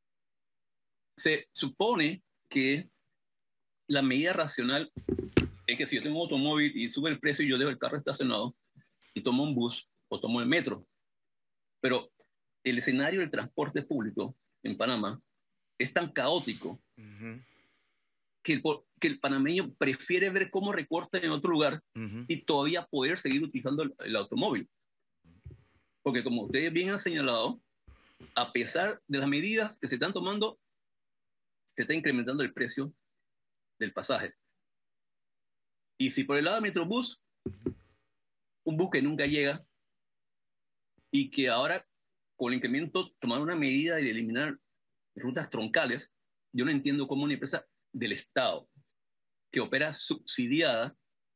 Se supone que la medida racional es que si yo tengo un automóvil y sube el precio y yo dejo el carro estacionado y tomo un bus o tomo el metro, pero el escenario del transporte público en Panamá es tan caótico uh-huh. que, el, que el panameño prefiere ver cómo recorta en otro lugar uh-huh. y todavía poder seguir utilizando el, el automóvil. Porque como ustedes bien han señalado, a pesar de las medidas que se están tomando, se está incrementando el precio del pasaje. Y si por el lado del Metrobús, un bus que nunca llega y que ahora con el incremento tomaron una medida de eliminar rutas troncales, yo no entiendo cómo una empresa del Estado que opera subsidiada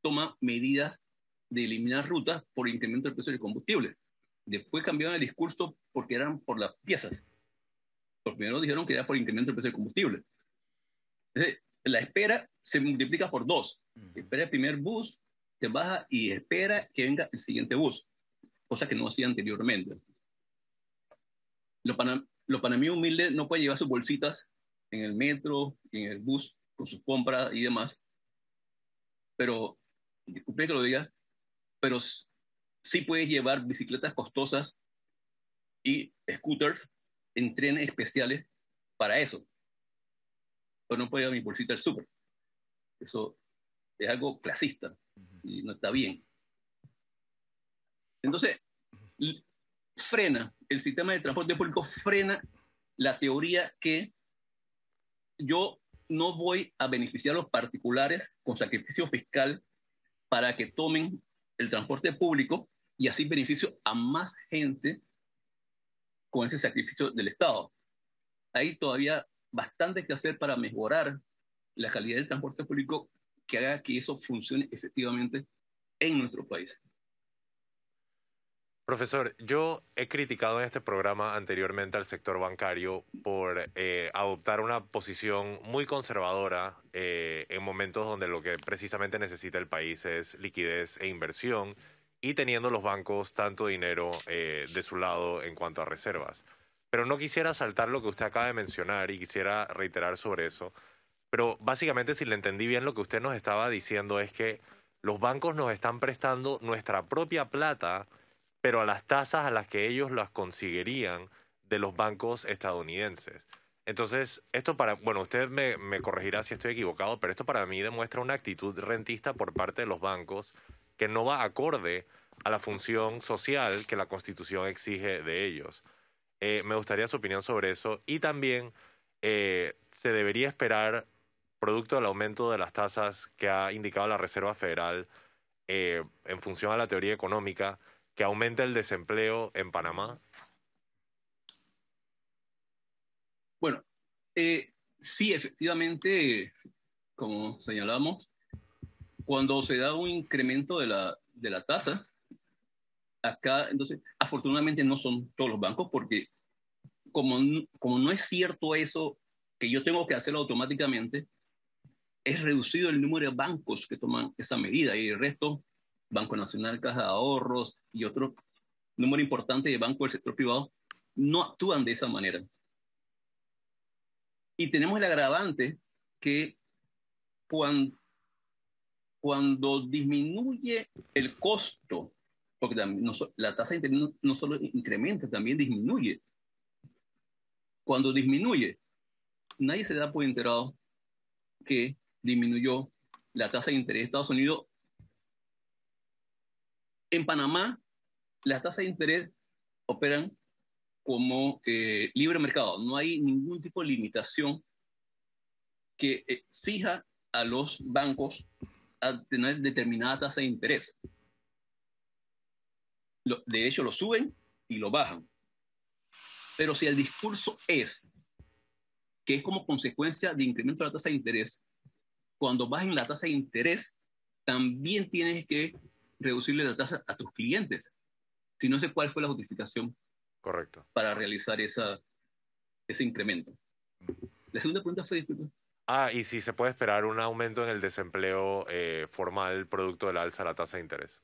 toma medidas de eliminar rutas por incremento del precio del combustible. Después cambiaron el discurso porque eran por las piezas. Por primero dijeron que era por incremento del precio del combustible. Entonces, la espera se multiplica por dos. Espera el primer bus, te baja y espera que venga el siguiente bus, cosa que no hacía anteriormente. Los panam lo panameños humildes no pueden llevar sus bolsitas en el metro, en el bus, con sus compras y demás, pero, disculpe que lo diga, pero sí puedes llevar bicicletas costosas y scooters en trenes especiales para eso. Pero no puedo llevar mi bolsita al súper. Eso es algo clasista y no está bien. Entonces, frena, el sistema de transporte público frena la teoría que yo no voy a beneficiar a los particulares con sacrificio fiscal para que tomen el transporte público y así beneficio a más gente con ese sacrificio del Estado. Hay todavía bastante que hacer para mejorar la calidad del transporte público que haga que eso funcione efectivamente en nuestro país. Profesor, yo he criticado en este programa anteriormente al sector bancario por eh, adoptar una posición muy conservadora eh, en momentos donde lo que precisamente necesita el país es liquidez e inversión y teniendo los bancos tanto dinero eh, de su lado en cuanto a reservas. Pero no quisiera saltar lo que usted acaba de mencionar y quisiera reiterar sobre eso. Pero básicamente, si le entendí bien, lo que usted nos estaba diciendo es que los bancos nos están prestando nuestra propia plata, pero a las tasas a las que ellos las conseguirían de los bancos estadounidenses. Entonces, esto para, bueno, usted me, me corregirá si estoy equivocado, pero esto para mí demuestra una actitud rentista por parte de los bancos que no va acorde a la función social que la Constitución exige de ellos. Eh, me gustaría su opinión sobre eso. Y también eh, se debería esperar, producto del aumento de las tasas que ha indicado la Reserva Federal eh, en función a la teoría económica, que aumente el desempleo en Panamá. Bueno, eh, sí, efectivamente, como señalamos, cuando se da un incremento de la, de la tasa, acá, entonces, afortunadamente no son todos los bancos, porque como, como no es cierto eso, que yo tengo que hacerlo automáticamente, es reducido el número de bancos que toman esa medida y el resto, Banco Nacional, Caja de Ahorros y otro número importante de bancos del sector privado, no actúan de esa manera. Y tenemos el agravante que cuando, cuando disminuye el costo, porque también no, la tasa de interés no, no solo incrementa, también disminuye. Cuando disminuye, nadie se da por enterado que disminuyó la tasa de interés de Estados Unidos. En Panamá, las tasas de interés operan como eh, libre mercado. No hay ningún tipo de limitación que exija a los bancos a tener determinada tasa de interés. Lo, de hecho, lo suben y lo bajan. Pero si el discurso es que es como consecuencia de incremento de la tasa de interés, cuando bajen la tasa de interés, también tienes que reducirle la tasa a tus clientes. Si no sé cuál fue la justificación Correcto. para realizar esa, ese incremento. La segunda pregunta fue, disculpa. Ah, y si se puede esperar un aumento en el desempleo eh, formal producto del alza de la tasa de interés.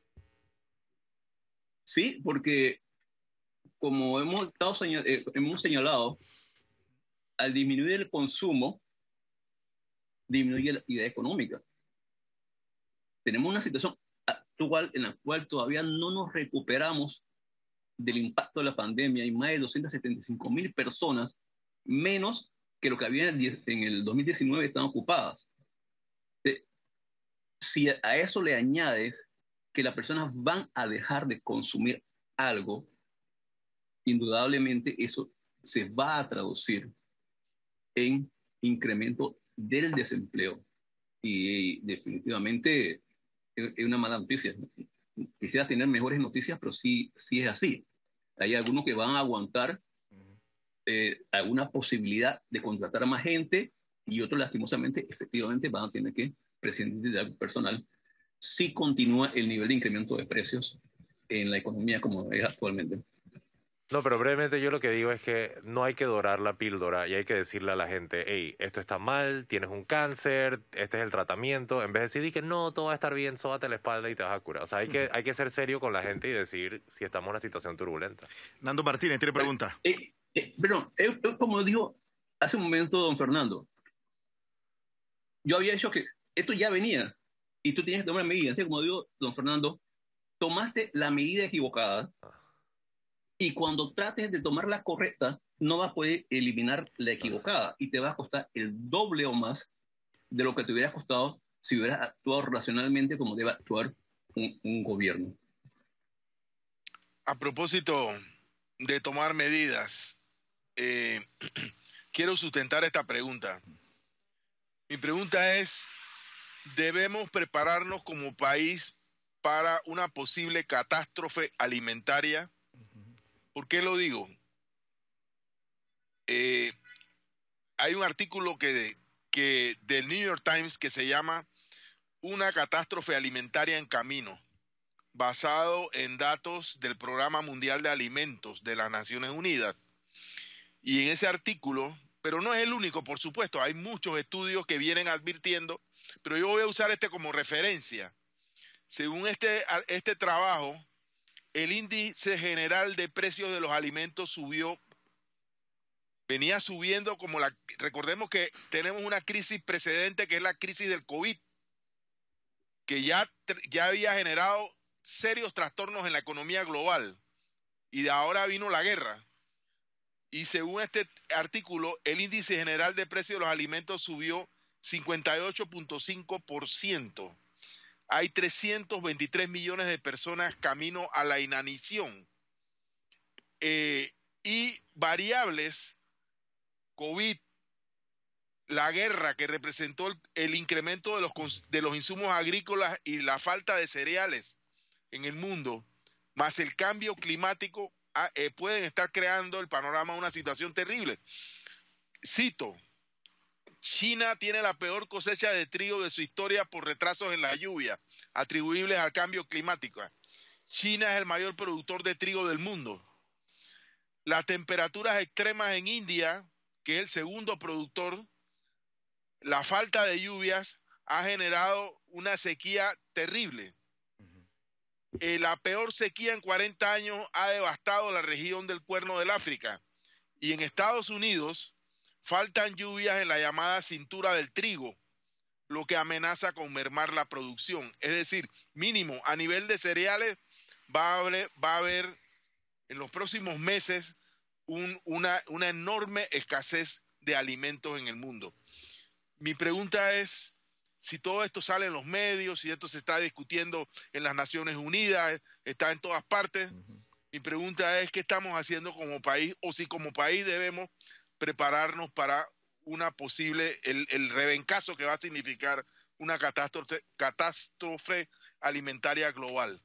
Sí, porque como hemos, estado señal, eh, hemos señalado, al disminuir el consumo, disminuye la actividad económica. Tenemos una situación actual en la cual todavía no nos recuperamos del impacto de la pandemia. Hay más de doscientas setenta y cinco mil personas menos que lo que había en el, en el dos mil diecinueve están ocupadas. Eh, si a eso le añades que las personas van a dejar de consumir algo, indudablemente eso se va a traducir en incremento del desempleo. Y definitivamente es una mala noticia. Quisiera tener mejores noticias, pero sí, sí es así. Hay algunos que van a aguantar eh, alguna posibilidad de contratar a más gente y otros lastimosamente, efectivamente, van a tener que prescindir de algo personal sí continúa el nivel de incremento de precios en la economía como es actualmente. No, pero brevemente yo lo que digo es que no hay que dorar la píldora y hay que decirle a la gente, hey, esto está mal, tienes un cáncer, este es el tratamiento, en vez de decir que no, todo va a estar bien, sóbate la espalda y te vas a curar. O sea, hay que, hay que ser serio con la gente y decir si estamos en una situación turbulenta. Nando Martínez tiene pregunta. Eh, eh, perdón, eh, eh, como dijo hace un momento don Fernando, yo había dicho que esto ya venía y tú tienes que tomar medidas. Así como dijo don Fernando, tomaste la medida equivocada. Y cuando trates de tomar la correcta, no vas a poder eliminar la equivocada y te va a costar el doble o más de lo que te hubiera costado si hubieras actuado racionalmente como debe actuar un, un gobierno. A propósito de tomar medidas, eh, quiero sustentar esta pregunta. Mi pregunta es, ¿debemos prepararnos como país para una posible catástrofe alimentaria? ¿Por qué lo digo? Eh, hay un artículo que, que del New York Times que se llama Una catástrofe alimentaria en camino, basado en datos del Programa Mundial de Alimentos de las Naciones Unidas. Y en ese artículo, pero no es el único, por supuesto, hay muchos estudios que vienen advirtiendo, pero yo voy a usar este como referencia. Según este, este trabajo, el índice general de precios de los alimentos subió, venía subiendo como la, recordemos que tenemos una crisis precedente que es la crisis del COVID, que ya, ya había generado serios trastornos en la economía global y de ahora vino la guerra. Y según este artículo, el índice general de precios de los alimentos subió cincuenta y ocho punto cinco por ciento. Hay trescientos veintitrés millones de personas camino a la inanición. Eh, y variables, COVID, la guerra que representó el, el incremento de los, de los insumos agrícolas y la falta de cereales en el mundo, más el cambio climático, eh, pueden estar creando el panorama de una situación terrible. Cito, China tiene la peor cosecha de trigo de su historia por retrasos en la lluvia, atribuibles al cambio climático. China es el mayor productor de trigo del mundo. Las temperaturas extremas en India, que es el segundo productor, la falta de lluvias ha generado una sequía terrible. Eh, la peor sequía en cuarenta años ha devastado la región del Cuerno del África. Y en Estados Unidos faltan lluvias en la llamada cintura del trigo, lo que amenaza con mermar la producción. Es decir, mínimo a nivel de cereales va a haber, va a haber en los próximos meses un, una, una enorme escasez de alimentos en el mundo. Mi pregunta es, si todo esto sale en los medios, si esto se está discutiendo en las Naciones Unidas, está en todas partes, uh-huh. Mi pregunta es, ¿qué estamos haciendo como país? O si como país debemos prepararnos para una posible, el, el rebencazo que va a significar una catástrofe, catástrofe alimentaria global.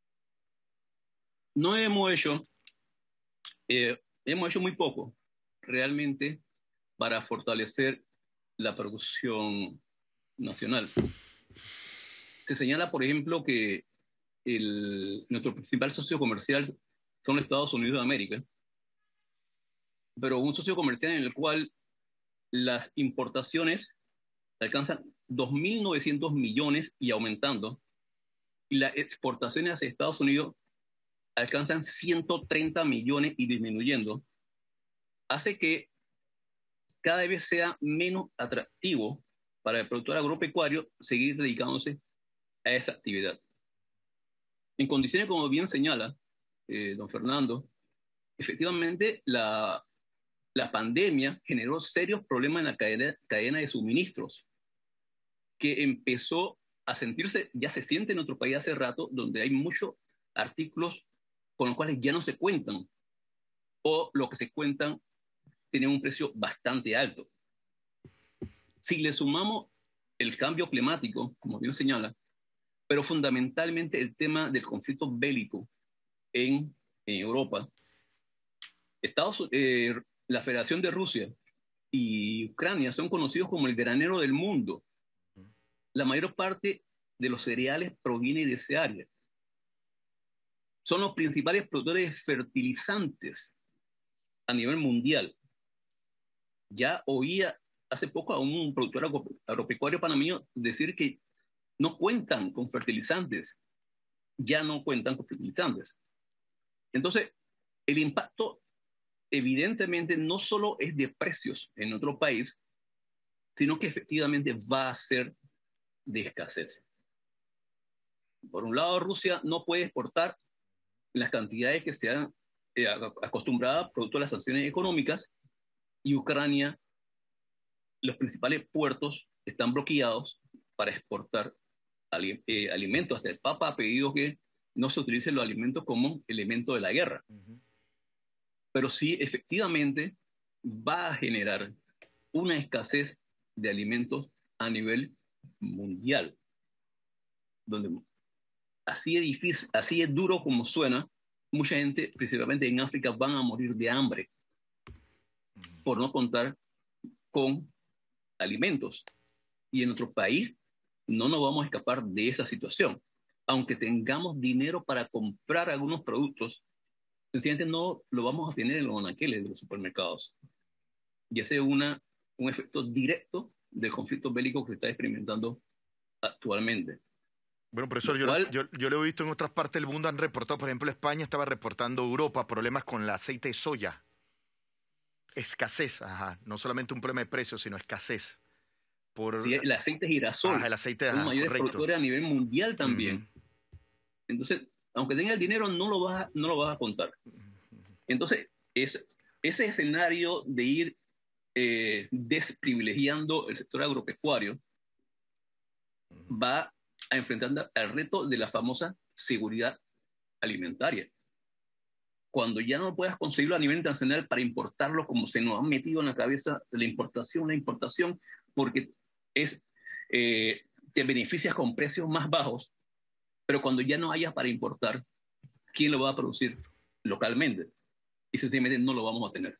No hemos hecho, eh, hemos hecho muy poco realmente para fortalecer la producción nacional. Se señala, por ejemplo, que el, nuestro principal socio comercial son los Estados Unidos de América, pero un socio comercial en el cual las importaciones alcanzan dos mil novecientos millones y aumentando, y las exportaciones hacia Estados Unidos alcanzan ciento treinta millones y disminuyendo, hace que cada vez sea menos atractivo para el productor agropecuario seguir dedicándose a esa actividad. En condiciones, como bien señala eh, don Fernando, efectivamente la, la pandemia generó serios problemas en la cadena, cadena de suministros, que empezó a sentirse, ya se siente en nuestro país hace rato, donde hay muchos artículos con los cuales ya no se cuentan, o lo que se cuentan tienen un precio bastante alto. Si le sumamos el cambio climático, como bien señala, pero fundamentalmente el tema del conflicto bélico en, en Europa, Estados, eh, la Federación de Rusia y Ucrania son conocidos como el granero del mundo. La mayor parte de los cereales proviene de esa área. Son los principales productores de fertilizantes a nivel mundial. Ya oía hace poco a un productor agropecuario panameño decir que no cuentan con fertilizantes. Ya no cuentan con fertilizantes. Entonces, el impacto evidentemente no solo es de precios en otro país, sino que efectivamente va a ser de escasez. Por un lado, Rusia no puede exportar las cantidades que se han eh, acostumbrado producto de las sanciones económicas, y Ucrania, los principales puertos están bloqueados para exportar ali eh, alimentos. Hasta el Papa ha pedido que no se utilicen los alimentos como elemento de la guerra. Uh-huh. Pero sí, efectivamente, va a generar una escasez de alimentos a nivel mundial, donde así es difícil, así es duro como suena, mucha gente, principalmente en África, van a morir de hambre por no contar con alimentos. Y en nuestro país no nos vamos a escapar de esa situación. Aunque tengamos dinero para comprar algunos productos, sencillamente no lo vamos a tener en los anaqueles de los supermercados. Y ese es una, un efecto directo del conflicto bélico que se está experimentando actualmente. Bueno, profesor, yo, cual, yo, yo lo he visto en otras partes del mundo, han reportado, por ejemplo, España estaba reportando Europa problemas con el aceite de soya. Escasez, ajá, no solamente un problema de precios, sino escasez. Por... Sí, el aceite de girasol. Ah, el aceite, son ajá, mayores correcto. productores a nivel mundial también. Uh-huh. Entonces, aunque tenga el dinero, no lo vas a, no lo vas a contar. Entonces, es, ese escenario de ir eh, desprivilegiando el sector agropecuario uh-huh. va a enfrentar el reto de la famosa seguridad alimentaria. Cuando ya no puedas conseguirlo a nivel internacional para importarlo, como se nos ha metido en la cabeza la importación, la importación, porque es, eh, te beneficias con precios más bajos, pero cuando ya no haya para importar, ¿quién lo va a producir localmente? Y sencillamente no lo vamos a tener.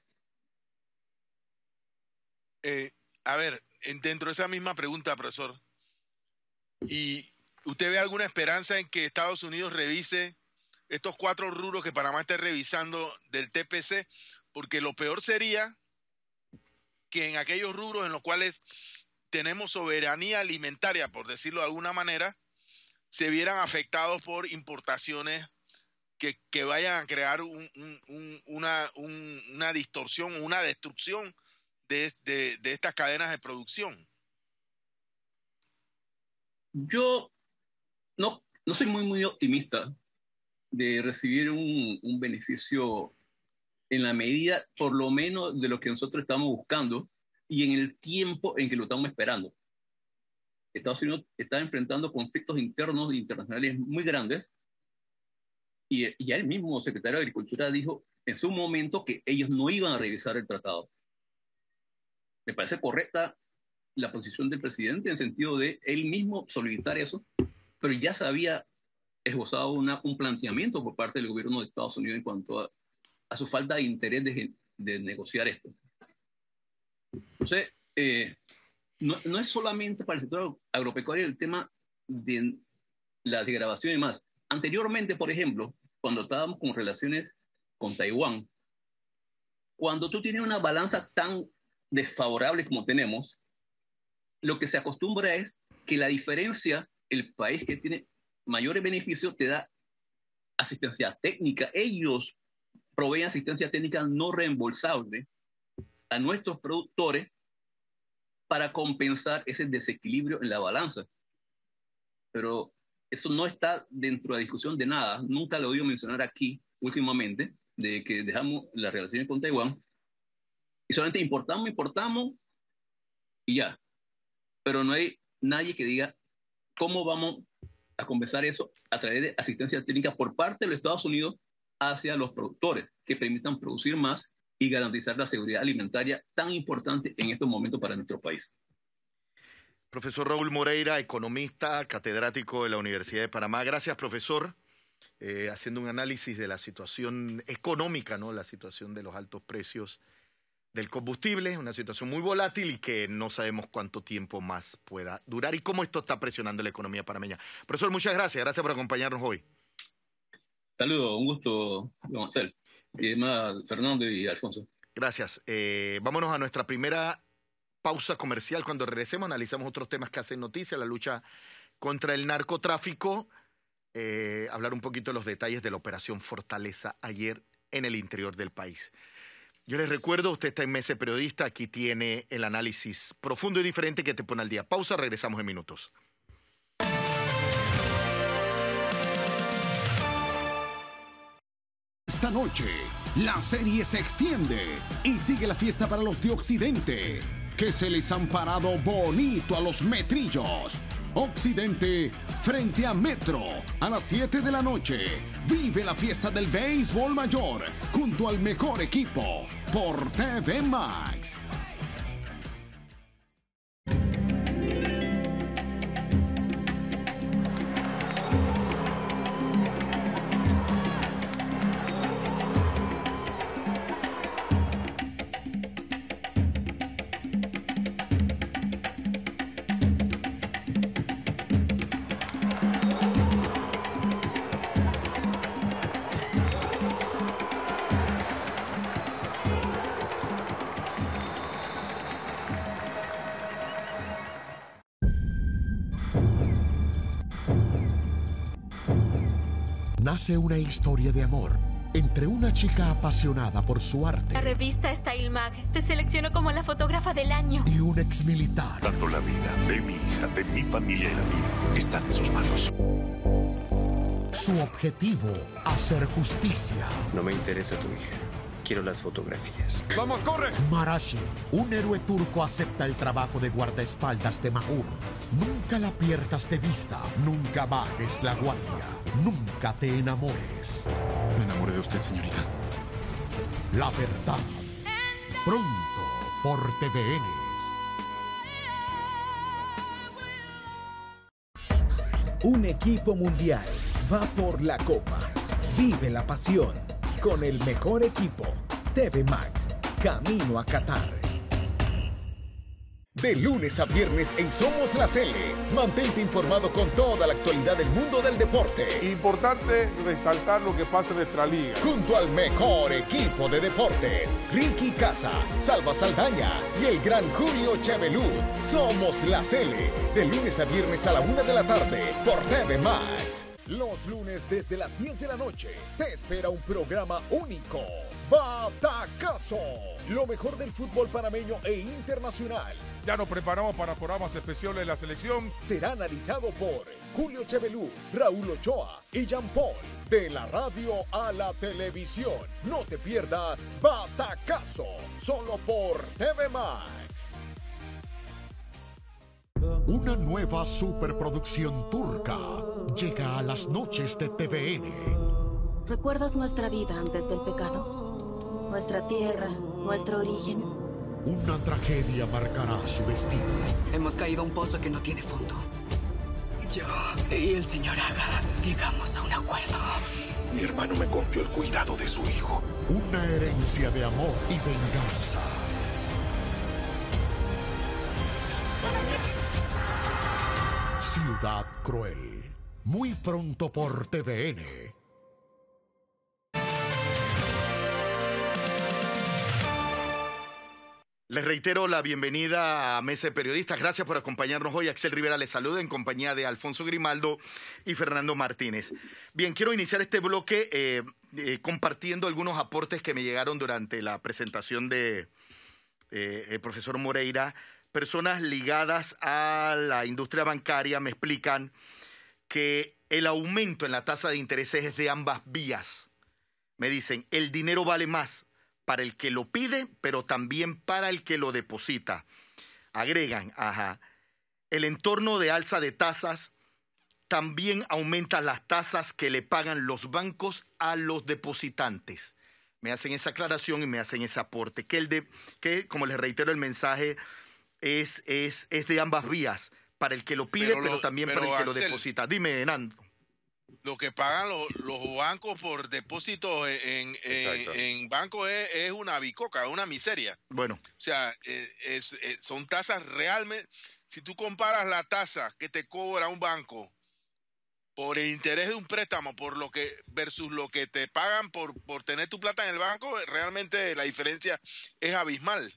Eh, a ver, dentro de esa misma pregunta, profesor, ¿y usted ve alguna esperanza en que Estados Unidos revise estos cuatro rubros que Panamá esté revisando del T P C? Porque lo peor sería que en aquellos rubros en los cuales tenemos soberanía alimentaria, por decirlo de alguna manera, se vieran afectados por importaciones que, que vayan a crear un, un, un, una, un, una distorsión, una destrucción de, de, de estas cadenas de producción. Yo no, no soy muy, muy optimista de recibir un, un beneficio en la medida, por lo menos, de lo que nosotros estamos buscando y en el tiempo en que lo estamos esperando. Estados Unidos está enfrentando conflictos internos e internacionales muy grandes, y ya el mismo secretario de Agricultura dijo en su momento que ellos no iban a revisar el tratado. Me parece correcta la posición del presidente en el sentido de él mismo solicitar eso, pero ya se había esbozado una, un planteamiento por parte del gobierno de Estados Unidos en cuanto a, a su falta de interés de, de negociar esto. Entonces, eh, no, no es solamente para el sector agropecuario el tema de la degradación y demás. Anteriormente, por ejemplo, cuando estábamos con relaciones con Taiwán, cuando tú tienes una balanza tan desfavorable como tenemos, lo que se acostumbra es que la diferencia, el país que tiene mayores beneficios te da asistencia técnica. Ellos proveen asistencia técnica no reembolsable a nuestros productores para compensar ese desequilibrio en la balanza. Pero eso no está dentro de la discusión de nada. Nunca lo he oído mencionar aquí últimamente, de que dejamos las relaciones con Taiwán y solamente importamos, importamos y ya. Pero no hay nadie que diga cómo vamos a compensar eso a través de asistencia técnica por parte de los Estados Unidos hacia los productores que permitan producir más y garantizar la seguridad alimentaria tan importante en estos momentos para nuestro país. Profesor Raúl Moreira, economista, catedrático de la Universidad de Panamá. Gracias, profesor, eh, haciendo un análisis de la situación económica, ¿no? La situación de los altos precios del combustible, una situación muy volátil y que no sabemos cuánto tiempo más pueda durar y cómo esto está presionando la economía panameña. Profesor, muchas gracias. Gracias por acompañarnos hoy. Saludos, un gusto, don Marcel. Y además, Fernando y Alfonso. Gracias. Eh, vámonos a nuestra primera pausa comercial. Cuando regresemos analizamos otros temas que hacen noticia, la lucha contra el narcotráfico, eh, hablar un poquito de los detalles de la operación Fortaleza ayer en el interior del país. Yo les recuerdo, usted está en Mese Periodista, aquí tiene el análisis profundo y diferente que te pone al día. Pausa, regresamos en minutos. Esta noche, la serie se extiende y sigue la fiesta para los de Occidente, que se les han parado bonito a los metrillos. Occidente frente a Metro a las siete de la noche. Vive la fiesta del béisbol mayor junto al mejor equipo por T V Max. Nace una historia de amor entre una chica apasionada por su arte. La revista Style Mag te seleccionó como la fotógrafa del año. Y un exmilitar. Tanto la vida de mi hija, de mi familia y la mía están en sus manos. Su objetivo, hacer justicia. No me interesa tu hija. Quiero las fotografías. ¡Vamos, corre! Marashi, un héroe turco, acepta el trabajo de guardaespaldas de Mahur. Nunca la pierdas de vista. Nunca bajes la guardia. Nunca te enamores. Me enamoré de usted, señorita. La verdad. Pronto por T V N. Un equipo mundial va por la copa. Vive la pasión con el mejor equipo. T V Max, camino a Qatar. De lunes a viernes en Somos la Cele. Mantente informado con toda la actualidad del mundo del deporte. Importante resaltar lo que pasa en nuestra liga. Junto al mejor equipo de deportes. Ricky Casa, Salva Saldaña y el gran Julio Chevelú. Somos la Cele. De lunes a viernes a la una de la tarde por T V Max. Los lunes desde las diez de la noche te espera un programa único. Batacazo. Lo mejor del fútbol panameño e internacional. Ya nos preparamos para programas especiales de la selección. Será analizado por Julio Chevelú, Raúl Ochoa y Jean Paul. De la radio a la televisión. No te pierdas Batacazo. Solo por T V Max. Una nueva superproducción turca llega a las noches de T V N. ¿Recuerdas nuestra vida antes del pecado? Nuestra tierra, nuestro origen. Una tragedia marcará su destino. Hemos caído a un pozo que no tiene fondo. Yo y el señor Aga llegamos a un acuerdo. Mi hermano me confió el cuidado de su hijo. Una herencia de amor y venganza. Ciudad Cruel. Muy pronto por T V N. Les reitero la bienvenida a Mesa de Periodistas. Gracias por acompañarnos hoy. Axel Rivera les saluda en compañía de Alfonso Grimaldo y Fernando Martínez. Bien, quiero iniciar este bloque eh, eh, compartiendo algunos aportes que me llegaron durante la presentación de eh, el profesor Moreira. Personas ligadas a la industria bancaria me explican que el aumento en la tasa de intereses es de ambas vías. Me dicen, el dinero vale más para el que lo pide, pero también para el que lo deposita. Agregan, ajá, el entorno de alza de tasas también aumenta las tasas que le pagan los bancos a los depositantes. Me hacen esa aclaración y me hacen ese aporte, que, el de, que como les reitero, el mensaje es, es, es de ambas vías, para el que lo pide, pero, pero también pero, para el que Axel, lo deposita. Dime, Nando. lo que pagan los, los bancos por depósitos en, en, en bancos es, es una bicoca, una miseria. Bueno. O sea, es, es, es, son tasas realmente... Si tú comparas la tasa que te cobra un banco por el interés de un préstamo por lo que versus lo que te pagan por, por tener tu plata en el banco, realmente la diferencia es abismal.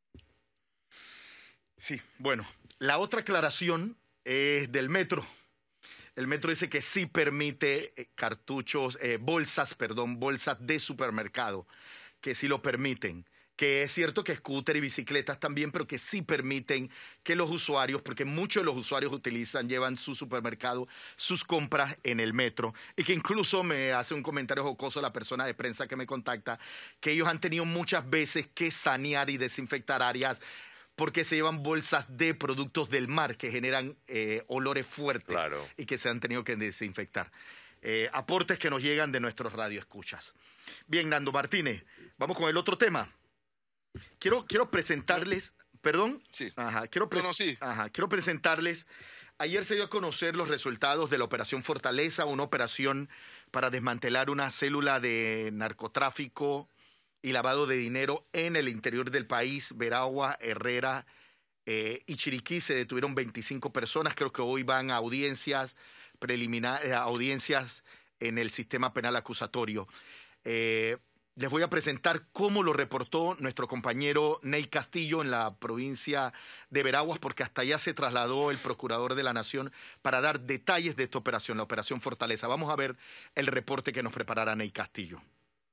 Sí, bueno. La otra aclaración es del metro. El metro dice que sí permite cartuchos, eh, bolsas, perdón, bolsas de supermercado, que sí lo permiten. Que es cierto que scooter y bicicletas también, pero que sí permiten que los usuarios, porque muchos de los usuarios utilizan, llevan su supermercado, sus compras en el metro, y que incluso me hace un comentario jocoso la persona de prensa que me contacta, que ellos han tenido muchas veces que sanear y desinfectar áreas porque se llevan bolsas de productos del mar que generan eh, olores fuertes, claro, y que se han tenido que desinfectar. Eh, aportes que nos llegan de nuestros radioescuchas. Bien, Nando Martínez, vamos con el otro tema. Quiero, quiero presentarles, perdón, sí. Ajá, quiero, pres no, no, sí. Ajá, quiero presentarles, ayer se dio a conocer los resultados de la Operación Fortaleza, una operación para desmantelar una célula de narcotráfico y lavado de dinero en el interior del país. Veragua, Herrera eh, y Chiriquí se detuvieron veinticinco personas, creo que hoy van a audiencias preliminares, a audiencias en el sistema penal acusatorio. Eh, Les voy a presentar cómo lo reportó nuestro compañero Ney Castillo en la provincia de Veraguas, porque hasta allá se trasladó el procurador de la Nación para dar detalles de esta operación, la Operación Fortaleza. Vamos a ver el reporte que nos preparará Ney Castillo.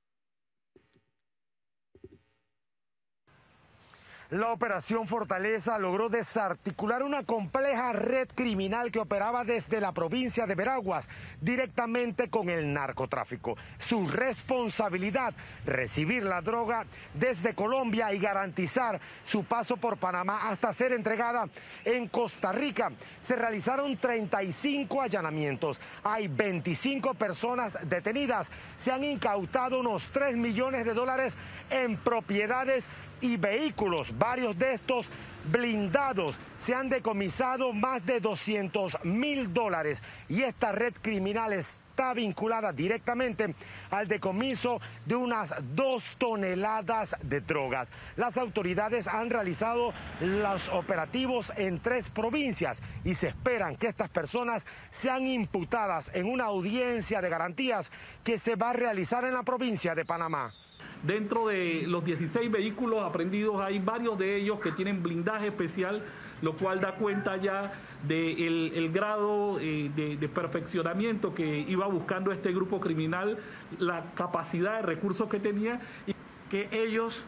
La Operación Fortaleza logró desarticular una compleja red criminal que operaba desde la provincia de Veraguas directamente con el narcotráfico. Su responsabilidad, recibir la droga desde Colombia y garantizar su paso por Panamá hasta ser entregada en Costa Rica. Se realizaron treinta y cinco allanamientos. Hay veinticinco personas detenidas. Se han incautado unos tres millones de dólares en propiedades y vehículos, varios de estos blindados. Se han decomisado más de doscientos mil dólares y esta red criminal está vinculada directamente al decomiso de unas dos toneladas de drogas. Las autoridades han realizado los operativos en tres provincias y se esperan que estas personas sean imputadas en una audiencia de garantías que se va a realizar en la provincia de Panamá. Dentro de los dieciséis vehículos aprehendidos hay varios de ellos que tienen blindaje especial, lo cual da cuenta ya del el grado eh, de, de perfeccionamiento que iba buscando este grupo criminal, la capacidad de recursos que tenía. Y que ellos,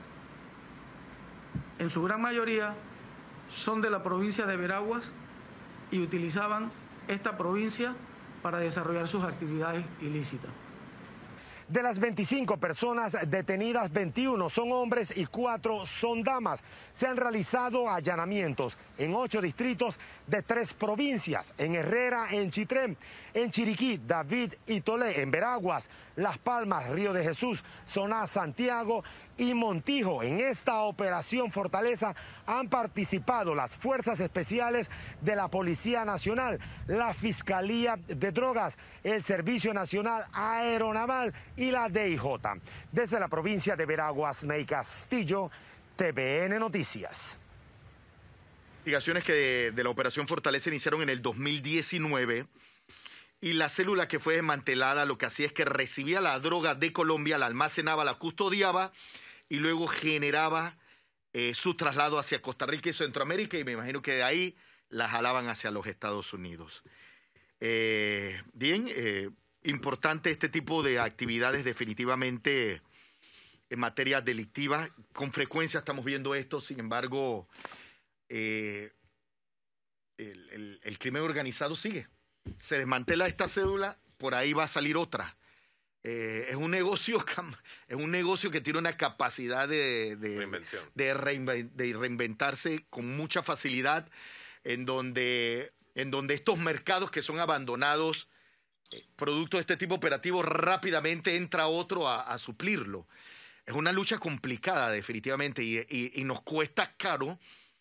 en su gran mayoría, son de la provincia de Veraguas y utilizaban esta provincia para desarrollar sus actividades ilícitas. De las veinticinco personas detenidas, veintiuno son hombres y cuatro son damas. Se han realizado allanamientos en ocho distritos de tres provincias, en Herrera, en Chitré, en Chiriquí, David y Tolé, en Veraguas, Las Palmas, Río de Jesús, Soná, Santiago y Montijo. En esta operación Fortaleza han participado las Fuerzas Especiales de la Policía Nacional, la Fiscalía de Drogas, el Servicio Nacional Aeronaval y la D I J. Desde la provincia de Veraguas, Ney Castillo, T V N Noticias. Investigaciones que de, de la Operación Fortaleza iniciaron en el dos mil diecinueve y la célula que fue desmantelada lo que hacía es que recibía la droga de Colombia, la almacenaba, la custodiaba y luego generaba eh, su traslado hacia Costa Rica y Centroamérica, y me imagino que de ahí la jalaban hacia los Estados Unidos. Eh, bien, eh, importante este tipo de actividades definitivamente en materia delictiva. Con frecuencia estamos viendo esto, sin embargo, eh, el, el, el crimen organizado sigue. Se desmantela esta cédula, por ahí va a salir otra. Eh, es un negocio, es un negocio que tiene una capacidad de, de, de, reinven, de reinventarse con mucha facilidad, en donde, en donde estos mercados que son abandonados, eh, producto de este tipo operativo, rápidamente entra otro a, a suplirlo. Es una lucha complicada definitivamente y, y, y nos cuesta caro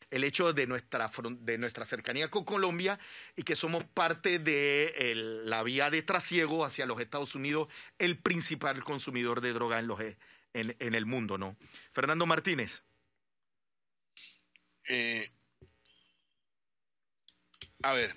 el hecho de nuestra, de nuestra cercanía con Colombia y que somos parte de el, la vía de trasiego hacia los Estados Unidos, el principal consumidor de droga en, los, en, en el mundo, ¿no? Fernando Martínez. Eh, a ver,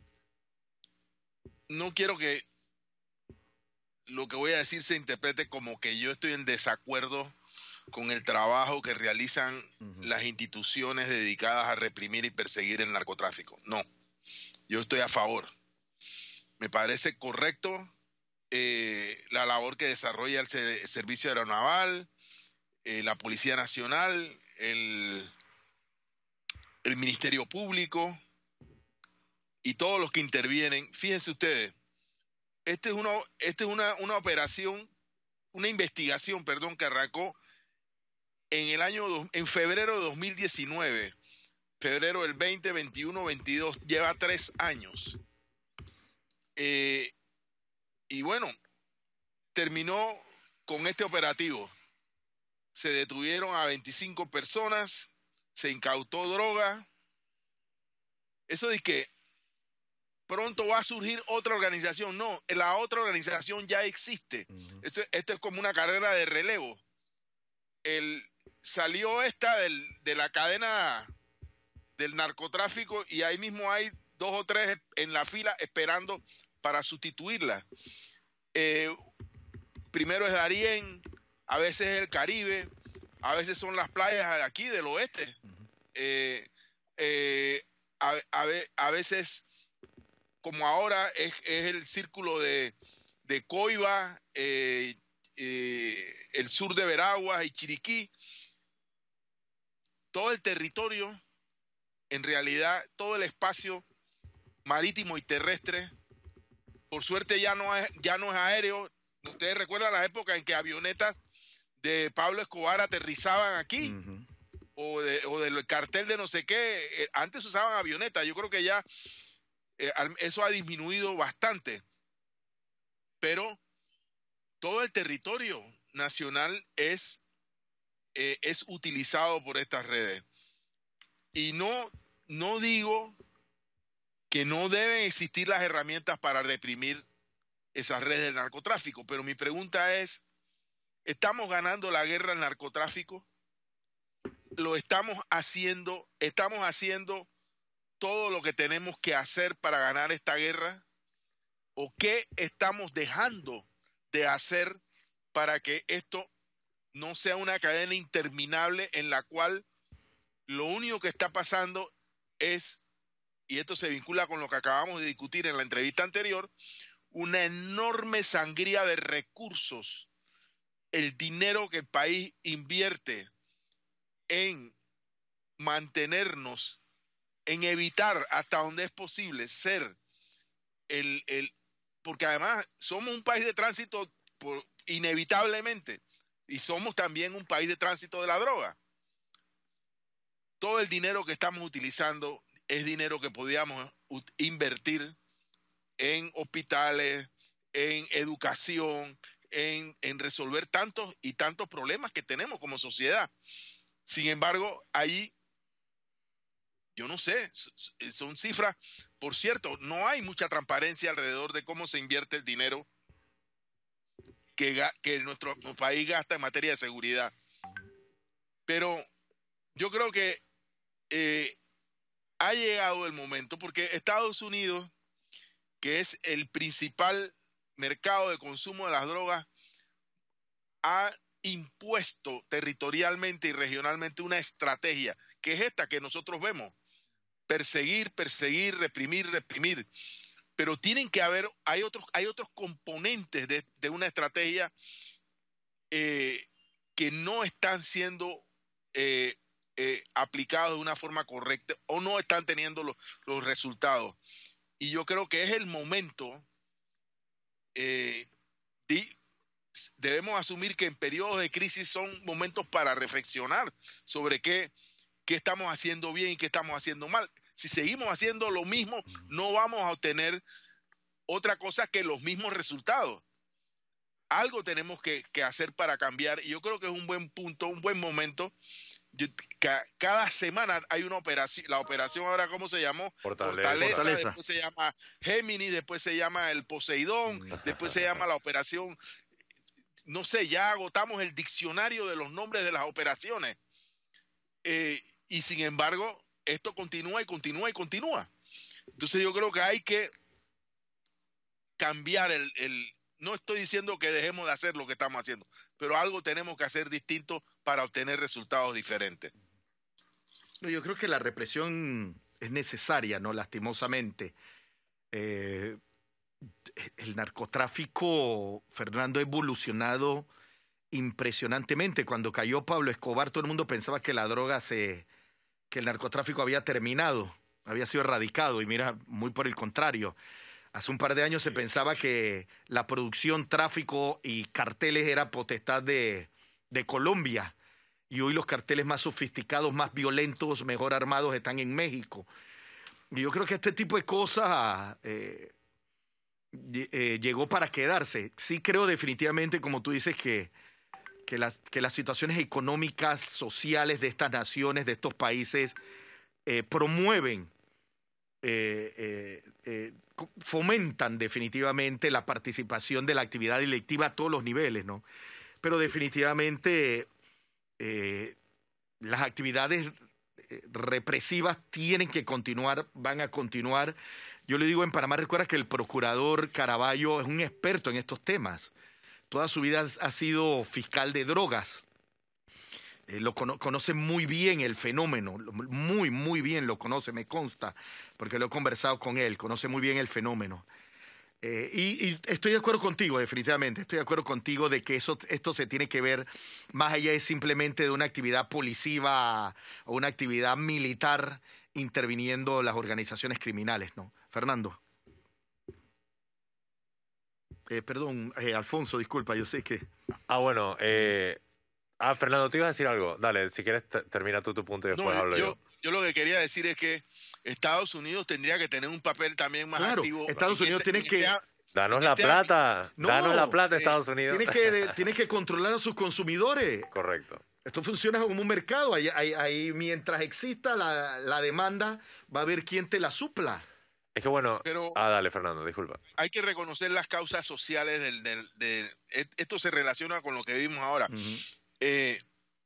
no quiero que lo que voy a decir se interprete como que yo estoy en desacuerdo con el trabajo que realizan uh-huh. las instituciones dedicadas a reprimir y perseguir el narcotráfico. No, yo estoy a favor. Me parece correcto eh, la labor que desarrolla el, el Servicio Aeronaval, eh, la Policía Nacional, el, el Ministerio Público y todos los que intervienen. Fíjense ustedes, este es, uno, este es una, una operación, una investigación, perdón, que arrancó en el año, en febrero de dos mil diecinueve, febrero del veinte, veintiuno, veintidós, lleva tres años. Eh, y bueno, terminó con este operativo. Se detuvieron a veinticinco personas, se incautó droga. Eso de que pronto va a surgir otra organización. No, la otra organización ya existe. Uh-huh. Esto, esto es como una carrera de relevo. El, salió esta del, de la cadena del narcotráfico y ahí mismo hay dos o tres en la fila esperando para sustituirla. Eh, primero es Darién, a veces es el Caribe, a veces son las playas de aquí, del oeste. Uh-huh. eh, eh, a, a, a veces, como ahora, es, es el círculo de, de Coiba, eh, eh, el sur de Veraguas y Chiriquí. Todo el territorio, en realidad, todo el espacio marítimo y terrestre, por suerte ya no es, ya no es aéreo. Ustedes recuerdan las épocas en que avionetas de Pablo Escobar aterrizaban aquí, uh-huh. o, de, o del cartel de no sé qué. Eh, antes usaban avionetas, yo creo que ya eh, eso ha disminuido bastante. Pero todo el territorio nacional es, eh, es utilizado por estas redes. Y no, no digo que no deben existir las herramientas para reprimir esas redes del narcotráfico, pero mi pregunta es, ¿estamos ganando la guerra al narcotráfico? ¿Lo estamos haciendo? ¿Estamos haciendo todo lo que tenemos que hacer para ganar esta guerra? ¿O qué estamos dejando de hacer para que esto no sea una cadena interminable en la cual lo único que está pasando es, y esto se vincula con lo que acabamos de discutir en la entrevista anterior, una enorme sangría de recursos, el dinero que el país invierte en mantenernos, en evitar hasta donde es posible ser el, el porque además somos un país de tránsito por, inevitablemente, y somos también un país de tránsito de la droga. Todo el dinero que estamos utilizando es dinero que podíamos invertir en hospitales, en educación, en, en resolver tantos y tantos problemas que tenemos como sociedad. Sin embargo, ahí, yo no sé, son cifras. Por cierto, no hay mucha transparencia alrededor de cómo se invierte el dinero que, que nuestro país gasta en materia de seguridad. Pero yo creo que eh, ha llegado el momento, porque Estados Unidos, que es el principal mercado de consumo de las drogas, ha impuesto territorialmente y regionalmente una estrategia, que es esta que nosotros vemos: perseguir, perseguir, reprimir, reprimir. Pero tienen que haber, hay otros, hay otros componentes de, de una estrategia eh, que no están siendo eh, eh, aplicados de una forma correcta o no están teniendo los, los resultados. Y yo creo que es el momento, eh, de, debemos asumir que en periodos de crisis son momentos para reflexionar sobre qué, qué estamos haciendo bien y qué estamos haciendo mal. Si seguimos haciendo lo mismo, no vamos a obtener otra cosa que los mismos resultados. Algo tenemos que, que hacer para cambiar, y yo creo que es un buen punto, un buen momento Yo, ca, cada semana hay una operación, la operación ahora, ¿cómo se llamó? Fortaleza. Fortaleza, Fortaleza. Después se llama Géminis, después se llama el Poseidón, después se llama la operación, no sé, ya agotamos el diccionario de los nombres de las operaciones. Eh, y sin embargo, esto continúa y continúa y continúa. Entonces yo creo que hay que cambiar el, el no estoy diciendo que dejemos de hacer lo que estamos haciendo, pero algo tenemos que hacer distinto para obtener resultados diferentes. Yo creo que la represión es necesaria, ¿no? Lastimosamente. Eh, el narcotráfico, Fernando, ha evolucionado impresionantemente. Cuando cayó Pablo Escobar, todo el mundo pensaba que la droga se, que el narcotráfico había terminado, había sido erradicado, y mira, muy por el contrario. Hace un par de años se pensaba que la producción, tráfico y carteles era potestad de, de Colombia. Y hoy los carteles más sofisticados, más violentos, mejor armados están en México. Y yo creo que este tipo de cosas eh, eh, llegó para quedarse. Sí creo definitivamente, como tú dices, que, que, las, que las situaciones económicas, sociales de estas naciones, de estos países, eh, promueven Eh, eh, eh, fomentan definitivamente la participación de la actividad delictiva a todos los niveles, ¿no? Pero definitivamente eh, las actividades represivas tienen que continuar, van a continuar. Yo le digo, en Panamá, recuerda que el procurador Caraballo es un experto en estos temas. Toda su vida ha sido fiscal de drogas. Eh, lo cono conoce muy bien el fenómeno, muy, muy bien lo conoce, me consta, porque lo he conversado con él, conoce muy bien el fenómeno. Eh, y, y estoy de acuerdo contigo, definitivamente, estoy de acuerdo contigo de que eso, esto se tiene que ver más allá de simplemente de una actividad policiva o una actividad militar interviniendo las organizaciones criminales, ¿no? Fernando. Eh, perdón, eh, Alfonso, disculpa, yo sé que... Ah, bueno, eh... Ah, Fernando, te ibas a decir algo. Dale, si quieres termina tú tu punto y después no, hablo yo, yo. Yo lo que quería decir es que Estados Unidos tendría que tener un papel también más claro, activo. Estados Unidos este, tiene que... Danos la este plata, no, danos la plata, eh, Estados Unidos. Tiene que, tiene que controlar a sus consumidores. Correcto. Esto funciona como un mercado. Ahí, ahí, ahí mientras exista la, la demanda, va a haber quien te la supla. Es que bueno... Pero ah, dale, Fernando, disculpa. Hay que reconocer las causas sociales del... del, del esto se relaciona con lo que vimos ahora. Uh-huh. eh,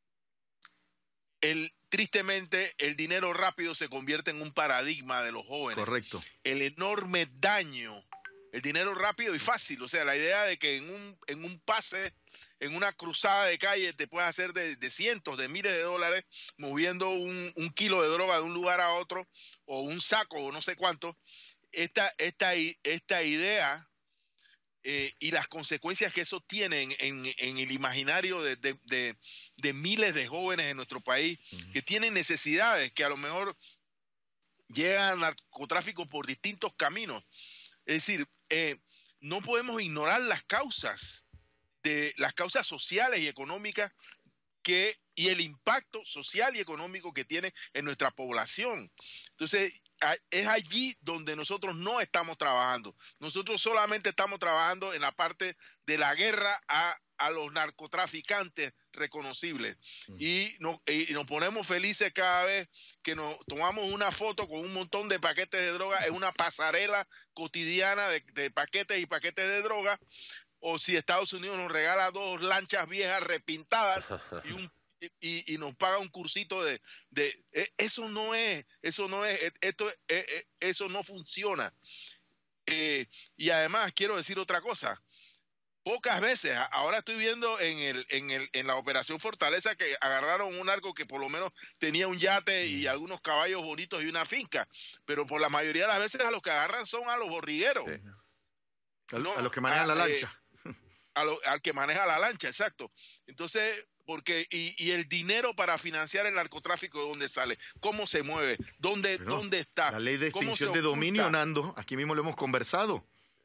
El, tristemente, el dinero rápido se convierte en un paradigma de los jóvenes. Correcto. El enorme daño, el dinero rápido y fácil. O sea, la idea de que en un, en un pase, en una cruzada de calle, te puedes hacer de, de cientos, de miles de dólares moviendo un, un kilo de droga de un lugar a otro, o un saco, o no sé cuánto. Esta, esta, esta idea... Eh, y las consecuencias que eso tiene en, en, en el imaginario de, de, de, de miles de jóvenes en nuestro país, uh-huh, que tienen necesidades, que a lo mejor llegan al narcotráfico por distintos caminos. Es decir, eh, no podemos ignorar las causas, de las causas sociales y económicas que, y el impacto social y económico que tiene en nuestra población. Entonces, es allí donde nosotros no estamos trabajando. Nosotros solamente estamos trabajando en la parte de la guerra a, a los narcotraficantes reconocibles. Uh-huh. Y, no, y nos ponemos felices cada vez que nos tomamos una foto con un montón de paquetes de droga en una pasarela cotidiana de, de paquetes y paquetes de droga. O si Estados Unidos nos regala dos lanchas viejas repintadas y un Y, y nos paga un cursito de, de eh, eso no es, eso no es, esto, eh, eh, eso no funciona. Eh, y además quiero decir otra cosa. Pocas veces, ahora estoy viendo en el, en el, en la operación Fortaleza que agarraron un narco que por lo menos tenía un yate y algunos caballos bonitos y una finca, pero por la mayoría de las veces a los que agarran son a los borrigueros. Sí. A, no, a los que manejan a, la lancha. Eh, a lo, al que maneja la lancha, exacto. Entonces, porque y, y el dinero para financiar el narcotráfico, ¿de dónde sale? ¿Cómo se mueve? ¿Dónde, Pero, ¿dónde está? La ley de extinción de dominio, Nando, aquí mismo lo hemos conversado.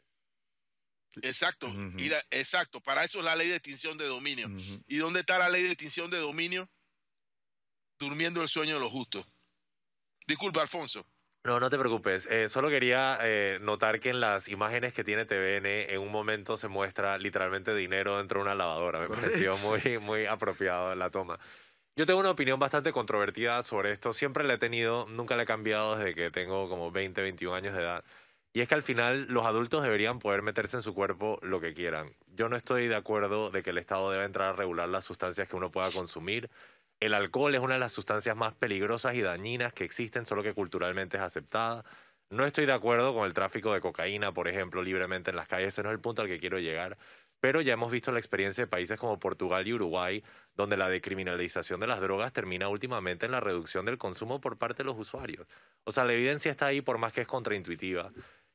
Exacto, uh-huh. y la, exacto, para eso es la ley de extinción de dominio. Uh-huh. ¿Y dónde está la ley de extinción de dominio? Durmiendo el sueño de los justos. Disculpa, Alfonso. No, no te preocupes. Eh, solo quería eh, notar que en las imágenes que tiene T V N, en un momento se muestra literalmente dinero dentro de una lavadora. Me Correcto. pareció muy, muy apropiado la toma. Yo tengo una opinión bastante controvertida sobre esto. Siempre la he tenido, nunca la he cambiado desde que tengo como veinte, veintiún años de edad. Y es que al final los adultos deberían poder meterse en su cuerpo lo que quieran. Yo no estoy de acuerdo de que el Estado deba entrar a regular las sustancias que uno pueda consumir. El alcohol es una de las sustancias más peligrosas y dañinas que existen, solo que culturalmente es aceptada. No estoy de acuerdo con el tráfico de cocaína, por ejemplo, libremente en las calles. Ese no es el punto al que quiero llegar. Pero ya hemos visto la experiencia de países como Portugal y Uruguay, donde la decriminalización de las drogas termina últimamente en la reducción del consumo por parte de los usuarios. O sea, la evidencia está ahí por más que es contraintuitiva.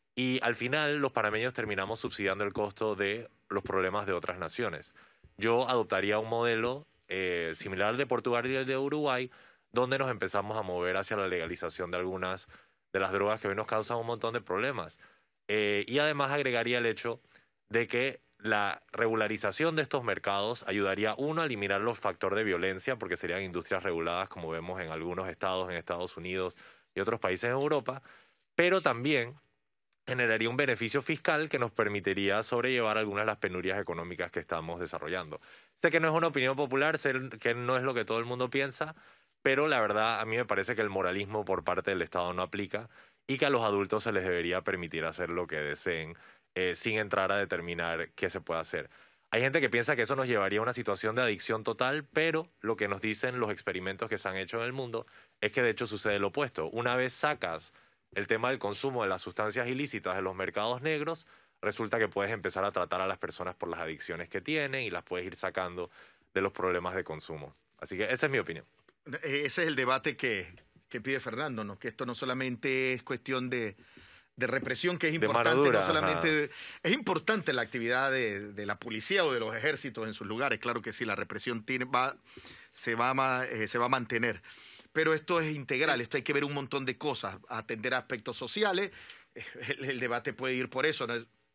Y al final los panameños terminamos subsidiando el costo de los problemas de otras naciones. Yo adoptaría un modelo eh, similar al de Portugal y el de Uruguay, donde nos empezamos a mover hacia la legalización de algunas de las drogas que hoy nos causan un montón de problemas. Eh, y además agregaría el hecho de que la regularización de estos mercados ayudaría, uno, a eliminar los factores de violencia, porque serían industrias reguladas, como vemos en algunos estados en Estados Unidos y otros países en Europa, pero también generaría un beneficio fiscal que nos permitiría sobrellevar algunas de las penurias económicas que estamos desarrollando. Sé que no es una opinión popular, sé que no es lo que todo el mundo piensa, pero la verdad a mí me parece que el moralismo por parte del Estado no aplica y que a los adultos se les debería permitir hacer lo que deseen, Eh, sin entrar a determinar qué se puede hacer. Hay gente que piensa que eso nos llevaría a una situación de adicción total, pero lo que nos dicen los experimentos que se han hecho en el mundo es que de hecho sucede lo opuesto. Una vez sacas el tema del consumo de las sustancias ilícitas de los mercados negros, resulta que puedes empezar a tratar a las personas por las adicciones que tienen y las puedes ir sacando de los problemas de consumo. Así que esa es mi opinión. Ese es el debate que, que pide Fernando, ¿no? Que esto no solamente es cuestión de de represión, que es importante, dura, no solamente ajá. es importante la actividad de, de la policía o de los ejércitos en sus lugares, claro que sí, la represión tiene, va, se, va a, eh, se va a mantener, pero esto es integral, esto hay que ver un montón de cosas, atender aspectos sociales, el, el debate puede ir por eso, ¿no?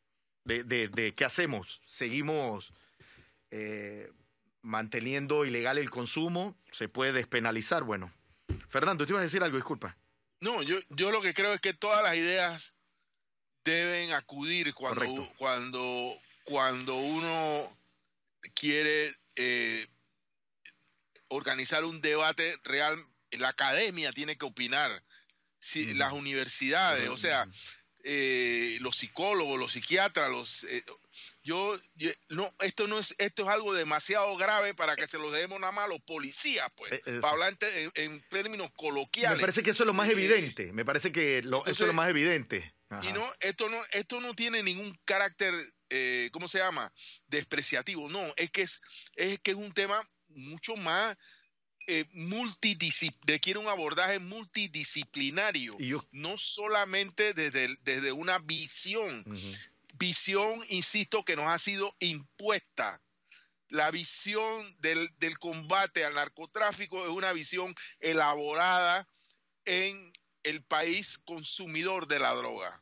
de, de, de qué hacemos, seguimos eh, manteniendo ilegal el consumo, se puede despenalizar, bueno. Fernando, ¿te ibas a decir algo? Disculpa. No, yo, yo lo que creo es que todas las ideas deben acudir cuando, cuando, cuando uno quiere eh, organizar un debate real. La academia tiene que opinar, si, mm. las universidades, mm. o sea, eh, los psicólogos, los psiquiatras, los eh, yo, yo no esto no es esto es algo demasiado grave para que se lo demos nada más a los policías, pues, eh, eh, para hablar en, en términos coloquiales. Me parece que eso es lo más evidente, me parece que lo, entonces, eso es lo más evidente. Ajá. Y no esto no esto no tiene ningún carácter eh, ¿cómo se llama? despreciativo, no, es que es es que es un tema mucho más eh, multidisciplinario, requiere un abordaje multidisciplinario, y yo, no solamente desde desde una visión. Uh-huh. Visión, insisto, que nos ha sido impuesta. La visión del, del combate al narcotráfico es una visión elaborada en el país consumidor de la droga.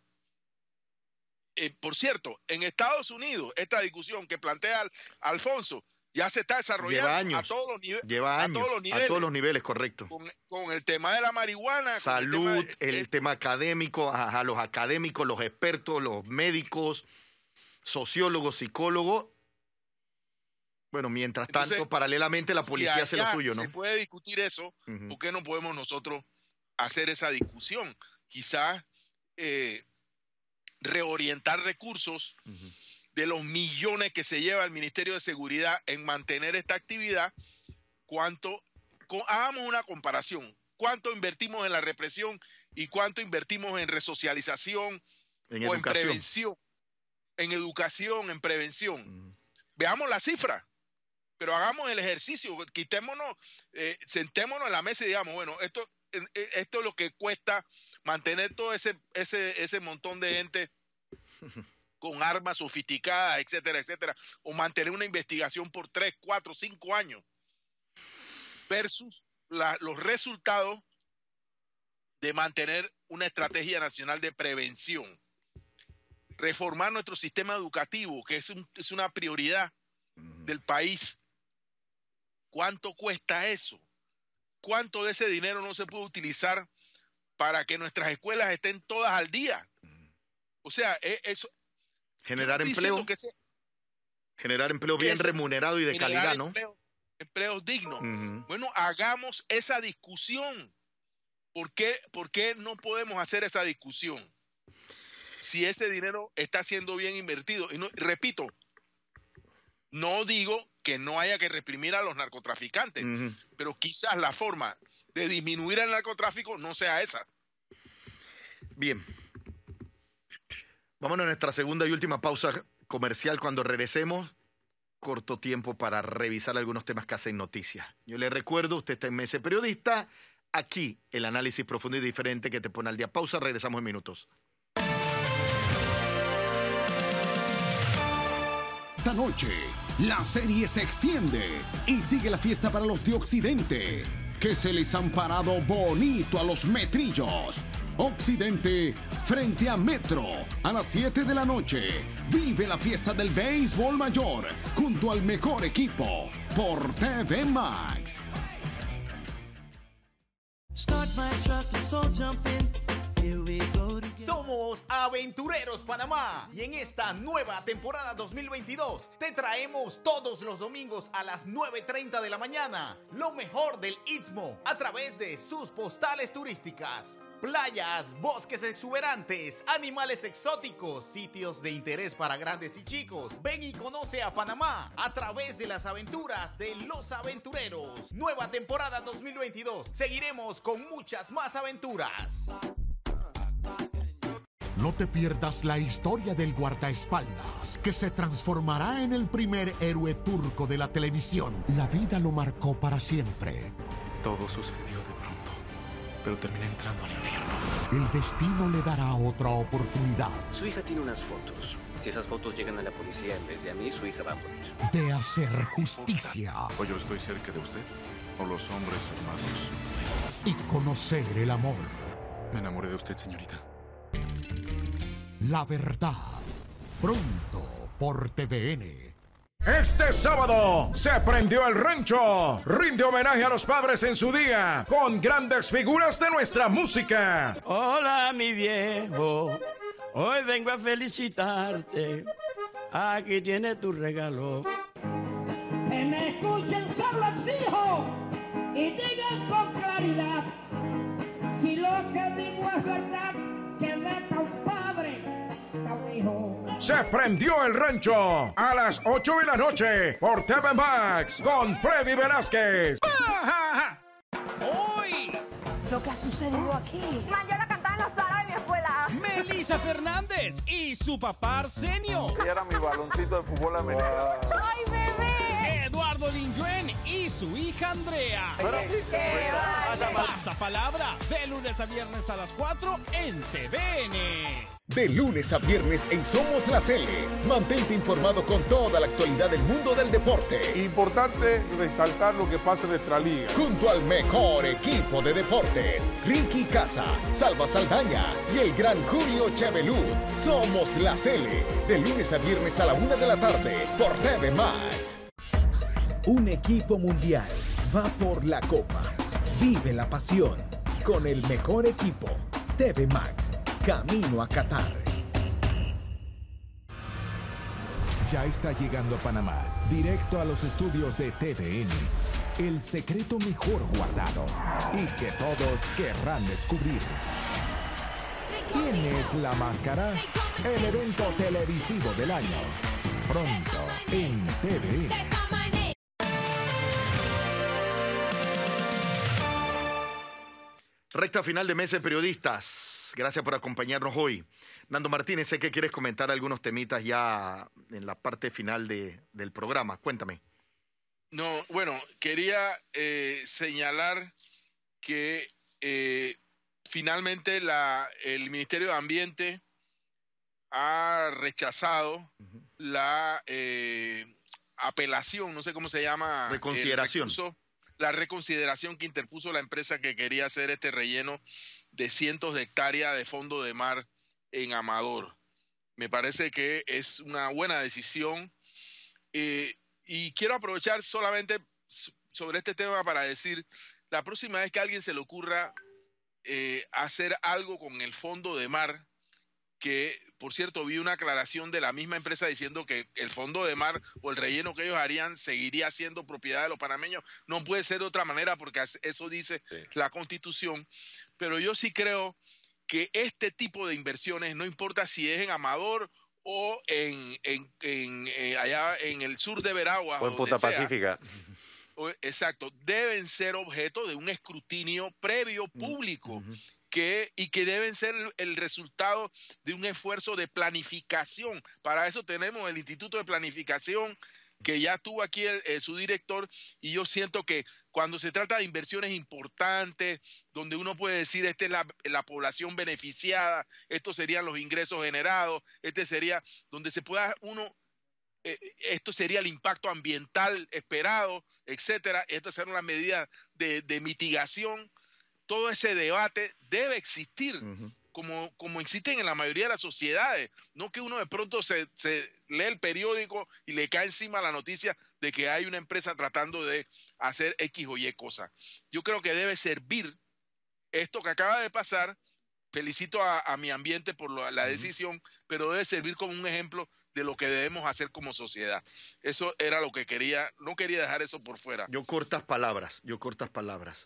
Eh, por cierto, en Estados Unidos, esta discusión que plantea Alfonso ya se está desarrollando Lleva años. a todos los niveles. Lleva años, a todos los niveles. A todos los niveles, correcto. Con, con el tema de la marihuana. Salud, con el tema, de, el es, tema académico, a, a los académicos, los expertos, los médicos, sociólogos, psicólogos. Bueno, mientras tanto, entonces, paralelamente la policía si hace lo suyo, ¿no? Se puede discutir eso, uh-huh. ¿por qué no podemos nosotros hacer esa discusión? Quizás eh, reorientar recursos uh-huh. de los millones que se lleva el Ministerio de Seguridad en mantener esta actividad, cuánto, con, hagamos una comparación, cuánto invertimos en la represión y cuánto invertimos en resocialización en o educación. en prevención, en educación, en prevención. Uh-huh. Veamos la cifra, pero hagamos el ejercicio, quitémonos, eh, sentémonos en la mesa y digamos, bueno, esto, eh, esto es lo que cuesta mantener todo ese, ese, ese montón de gente con armas sofisticadas, etcétera, etcétera, o mantener una investigación por tres, cuatro, cinco años, versus la, los resultados de mantener una estrategia nacional de prevención. Reformar nuestro sistema educativo, que es, un, es una prioridad uh-huh. del país. ¿Cuánto cuesta eso? ¿Cuánto de ese dinero no se puede utilizar para que nuestras escuelas estén todas al día? O sea, eso... Generar empleo. Que sea, generar empleo bien ese, remunerado y de calidad, ¿no? Empleo, empleos dignos. Ujú. Bueno, hagamos esa discusión. ¿Por qué, ¿Por qué no podemos hacer esa discusión? Si ese dinero está siendo bien invertido. Y no, repito, no digo que no haya que reprimir a los narcotraficantes, Ujú. pero quizás la forma de disminuir el narcotráfico no sea esa. Bien. Vámonos a nuestra segunda y última pausa comercial. Cuando regresemos, corto tiempo para revisar algunos temas que hacen noticias. Yo le recuerdo, usted está en Mese Periodista. Aquí, el análisis profundo y diferente que te pone al día. Pausa, regresamos en minutos. Esta noche, la serie se extiende y sigue la fiesta para los de Occidente, que se les han parado bonito a los metrillos. Occidente frente a Metro, a las siete de la noche. Vive la fiesta del béisbol mayor junto al mejor equipo por T V Max. Somos Aventureros Panamá y en esta nueva temporada dos mil veintidós te traemos todos los domingos a las nueve treinta de la mañana lo mejor del Istmo a través de sus postales turísticas. Playas, bosques exuberantes, animales exóticos, sitios de interés para grandes y chicos. Ven y conoce a Panamá a través de las aventuras de los aventureros. Nueva temporada dos mil veintidós. Seguiremos con muchas más aventuras. No te pierdas la historia del guardaespaldas, que se transformará en el primer héroe turco de la televisión. La vida lo marcó para siempre. Todo sucedió de pronto, pero terminé entrando al infierno. El destino le dará otra oportunidad Su hija tiene unas fotos. Si esas fotos llegan a la policía en vez de a mí, su hija va a morir. de hacer justicia ¿O yo estoy cerca de usted? ¿O los hombres armados? y conocer el amor. Me enamoré de usted, señorita. La verdad. Pronto por T V N. Este sábado se prendió el rancho. Rinde homenaje a los padres en su día con grandes figuras de nuestra música. Hola, mi viejo. Hoy vengo a felicitarte. Aquí tiene tu regalo. Que me escuchen, solo exijo y digan con claridad si lo que digo es verdad, que de compadre está un hijo. Se prendió el rancho a las ocho de la noche por T V Max con Freddy Velázquez. ¡Hoy! Lo que ha sucedido aquí. Man, yo la cantaba en la sala de mi escuela. Melissa Fernández y su papá Arsenio. Ella era mi baloncito de fútbol americano. ¡Ay, bebé! Eduardo Linjuen y su hija Andrea. Pero sí, ¡Qué vale! Pasa palabra de lunes a viernes a las cuatro en T V N. De lunes a viernes en Somos la Cele. Mantente informado con toda la actualidad del mundo del deporte. Importante resaltar lo que pasa en nuestra liga. Junto al mejor equipo de deportes, Ricky Casa, Salva Saldaña y el gran Julio Chevelú. Somos la Cele. De lunes a viernes a la una de la tarde por T V Max. Un equipo mundial va por la copa. Vive la pasión con el mejor equipo. T V Max. Camino a Qatar. Ya está llegando a Panamá, directo a los estudios de T V N. El secreto mejor guardado y que todos querrán descubrir. ¿Quién es la máscara? El evento televisivo del año. Pronto en T V N. Recta final de Mese Periodistas. Gracias por acompañarnos hoy. Nando Martínez, sé que quieres comentar algunos temitas ya en la parte final de, del programa. Cuéntame. No, bueno, quería eh, señalar que eh, finalmente la, el Ministerio de Ambiente ha rechazado uh-huh. la eh, apelación, no sé cómo se llama. Reconsideración. Recurso, la reconsideración que interpuso la empresa que quería hacer este relleno de cientos de hectáreas de fondo de mar en Amador. Me parece que es una buena decisión eh, y quiero aprovechar solamente sobre este tema para decir, la próxima vez que a alguien se le ocurra eh, hacer algo con el fondo de mar, que, por cierto, vi una aclaración de la misma empresa diciendo que el fondo de mar o el relleno que ellos harían seguiría siendo propiedad de los panameños. No puede ser de otra manera porque eso dice sí. la Constitución. Pero yo sí creo que este tipo de inversiones, no importa si es en Amador o en, en, en, en allá en el sur de Veraguas o en Punta sea, Pacífica. Exacto, deben ser objeto de un escrutinio previo público. Uh-huh. Que, y que deben ser el, el resultado de un esfuerzo de planificación. Para eso tenemos el Instituto de Planificación, que ya tuvo aquí el, el, su director, y yo siento que cuando se trata de inversiones importantes, donde uno puede decir, esta es la, la población beneficiada, estos serían los ingresos generados, este sería donde se pueda uno, eh, esto sería el impacto ambiental esperado, etcétera, estas serán las medidas de, de mitigación. Todo ese debate debe existir, uh-huh. como, como existen en la mayoría de las sociedades. No que uno de pronto se, se lee el periódico y le cae encima la noticia de que hay una empresa tratando de hacer X o Y cosas. Yo creo que debe servir esto que acaba de pasar. Felicito a, a mi ambiente por lo, la uh-huh. decisión, pero debe servir como un ejemplo de lo que debemos hacer como sociedad. Eso era lo que quería, no quería dejar eso por fuera. Yo cortas palabras, yo cortas palabras.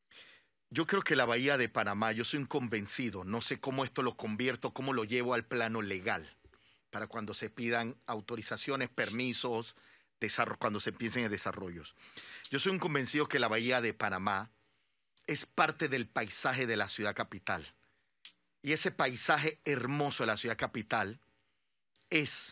Yo creo que la Bahía de Panamá, yo soy un convencido, no sé cómo esto lo convierto, cómo lo llevo al plano legal, para cuando se pidan autorizaciones, permisos, cuando se piensen en desarrollos. Yo soy un convencido que la Bahía de Panamá es parte del paisaje de la ciudad capital. Y ese paisaje hermoso de la ciudad capital es,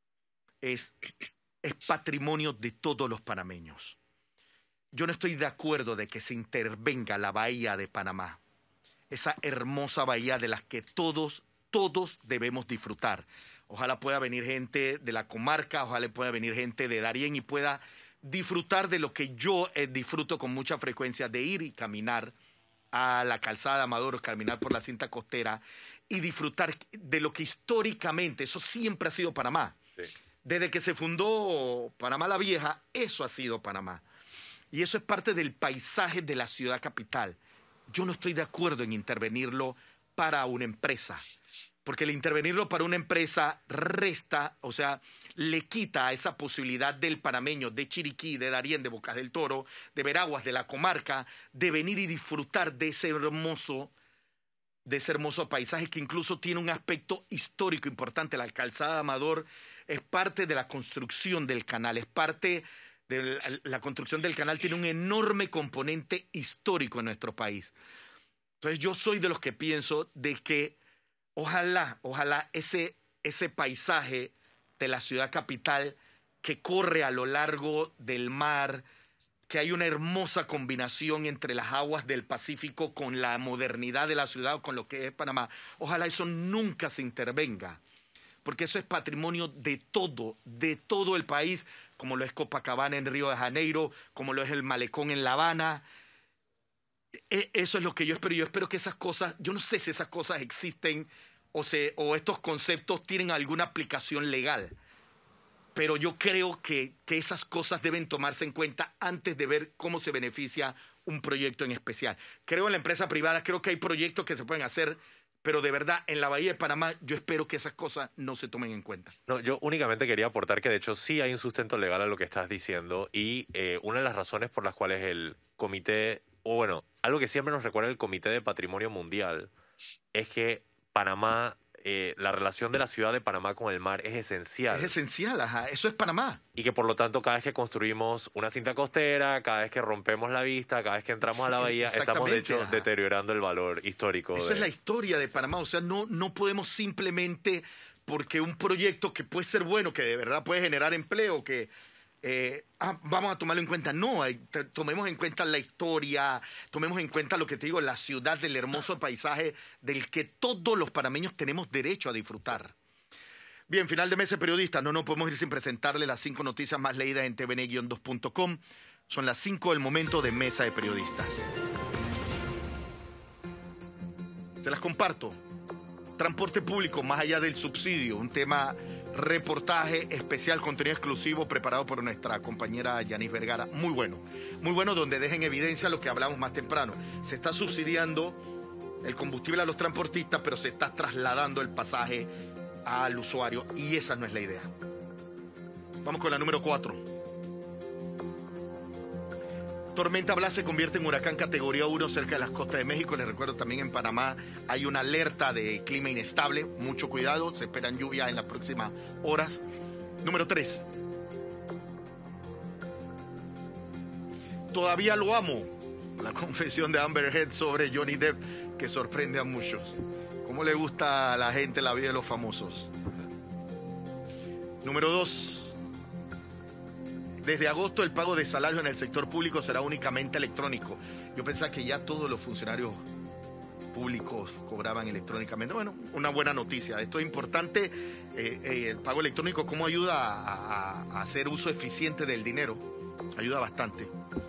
es, es patrimonio de todos los panameños. Yo no estoy de acuerdo de que se intervenga la Bahía de Panamá, esa hermosa bahía de la que todos, todos debemos disfrutar. Ojalá pueda venir gente de la comarca, ojalá pueda venir gente de Darién y pueda disfrutar de lo que yo eh, disfruto con mucha frecuencia, de ir y caminar a la calzada de Amador, caminar por la cinta costera y disfrutar de lo que históricamente, eso siempre ha sido Panamá. Sí. Desde que se fundó Panamá la Vieja, eso ha sido Panamá. Y eso es parte del paisaje de la ciudad capital. Yo no estoy de acuerdo en intervenirlo para una empresa, porque el intervenirlo para una empresa resta, o sea, le quita esa posibilidad del panameño, de Chiriquí, de Darién, de Bocas del Toro, de Veraguas, de la comarca, de venir y disfrutar de ese hermoso, de ese hermoso paisaje que incluso tiene un aspecto histórico importante. La calzada de Amador es parte de la construcción del canal, es parte de la, la construcción del canal, tiene un enorme componente histórico en nuestro país. Entonces yo soy de los que pienso de que ojalá, ojalá ese, ese paisaje de la ciudad capital que corre a lo largo del mar, que hay una hermosa combinación entre las aguas del Pacífico con la modernidad de la ciudad o con lo que es Panamá, ojalá eso nunca se intervenga, porque eso es patrimonio de todo, de todo el país, como lo es Copacabana en Río de Janeiro, como lo es el Malecón en La Habana. Eso es lo que yo espero. Yo espero que esas cosas, yo no sé si esas cosas existen o, se, o estos conceptos tienen alguna aplicación legal, pero yo creo que, que esas cosas deben tomarse en cuenta antes de ver cómo se beneficia un proyecto en especial. Creo en la empresa privada, creo que hay proyectos que se pueden hacer, pero de verdad, en la Bahía de Panamá, yo espero que esas cosas no se tomen en cuenta. No, yo únicamente quería aportar que de hecho sí hay un sustento legal a lo que estás diciendo y eh, una de las razones por las cuales el comité, o bueno, algo que siempre nos recuerda el Comité de Patrimonio Mundial, es que Panamá, eh, la relación de la ciudad de Panamá con el mar es esencial. Es esencial, ajá, eso es Panamá. Y que por lo tanto cada vez que construimos una cinta costera, cada vez que rompemos la vista, cada vez que entramos a la bahía, estamos de hecho ajá. deteriorando el valor histórico. Eso de... es la historia de Panamá, o sea, no, no podemos simplemente, porque un proyecto que puede ser bueno, que de verdad puede generar empleo, que eh, ah, vamos a tomarlo en cuenta, no, hay, tomemos en cuenta la historia, tomemos en cuenta lo que te digo, la ciudad, del hermoso paisaje del que todos los panameños tenemos derecho a disfrutar. Bien, final de Mesa Periodista. No nos podemos ir sin presentarle las cinco noticias más leídas en T V N guion dos punto com. Son las cinco del momento de Mesa de Periodistas. Se las comparto. Transporte público más allá del subsidio. Un tema, reportaje especial, contenido exclusivo preparado por nuestra compañera Yanis Vergara. Muy bueno. Muy bueno, donde deja en evidencia lo que hablamos más temprano. Se está subsidiando el combustible a los transportistas, pero se está trasladando el pasaje al usuario y esa no es la idea. Vamos con la número cuatro. Tormenta Blas se convierte en huracán categoría uno cerca de las costas de México. Les recuerdo también en Panamá hay una alerta de clima inestable. Mucho cuidado, se esperan lluvias en las próximas horas. Número tres. Todavía lo amo. La confesión de Amber Heard sobre Johnny Depp que sorprende a muchos. ¿Cómo le gusta a la gente la vida de los famosos? Número dos. Desde agosto el pago de salario en el sector público será únicamente electrónico. Yo pensaba que ya todos los funcionarios públicos cobraban electrónicamente. Bueno, una buena noticia. Esto es importante. Eh, eh, el pago electrónico, ¿cómo ayuda a, a, a hacer uso eficiente del dinero? Ayuda bastante.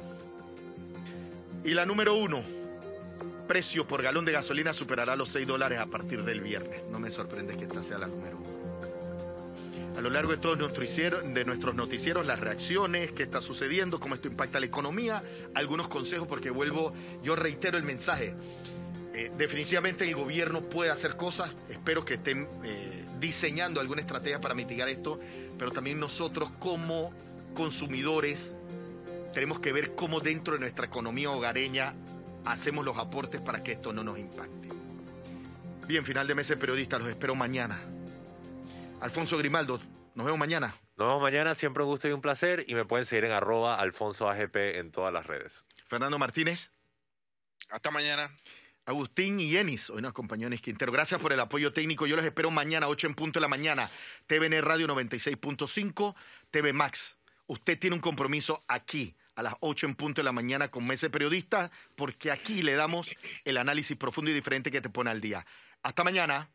Y la número uno. Precio por galón de gasolina superará los seis dólares a partir del viernes. No me sorprende que esta sea la número uno. A lo largo de todos de nuestros noticieros, las reacciones, qué está sucediendo, cómo esto impacta la economía, algunos consejos, porque vuelvo, yo reitero el mensaje. Eh, definitivamente el gobierno puede hacer cosas, espero que estén eh, diseñando alguna estrategia para mitigar esto, pero también nosotros como consumidores tenemos que ver cómo dentro de nuestra economía hogareña hacemos los aportes para que esto no nos impacte. Bien, final de mes de periodista, los espero mañana. Alfonso Grimaldo, nos vemos mañana. Nos vemos mañana, siempre un gusto y un placer. Y me pueden seguir en arroba Alfonso A G P en todas las redes. Fernando Martínez. Hasta mañana. Agustín y Enis, hoy nos acompañó Enis Quintero. Gracias por el apoyo técnico. Yo los espero mañana, ocho en punto de la mañana. T V N Radio noventa y seis punto cinco, T V Max. Usted tiene un compromiso aquí, a las ocho en punto de la mañana con Mese Periodista, porque aquí le damos el análisis profundo y diferente que te pone al día. Hasta mañana.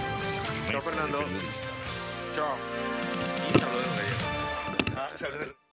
Chao, Fernando. Chao. Ah,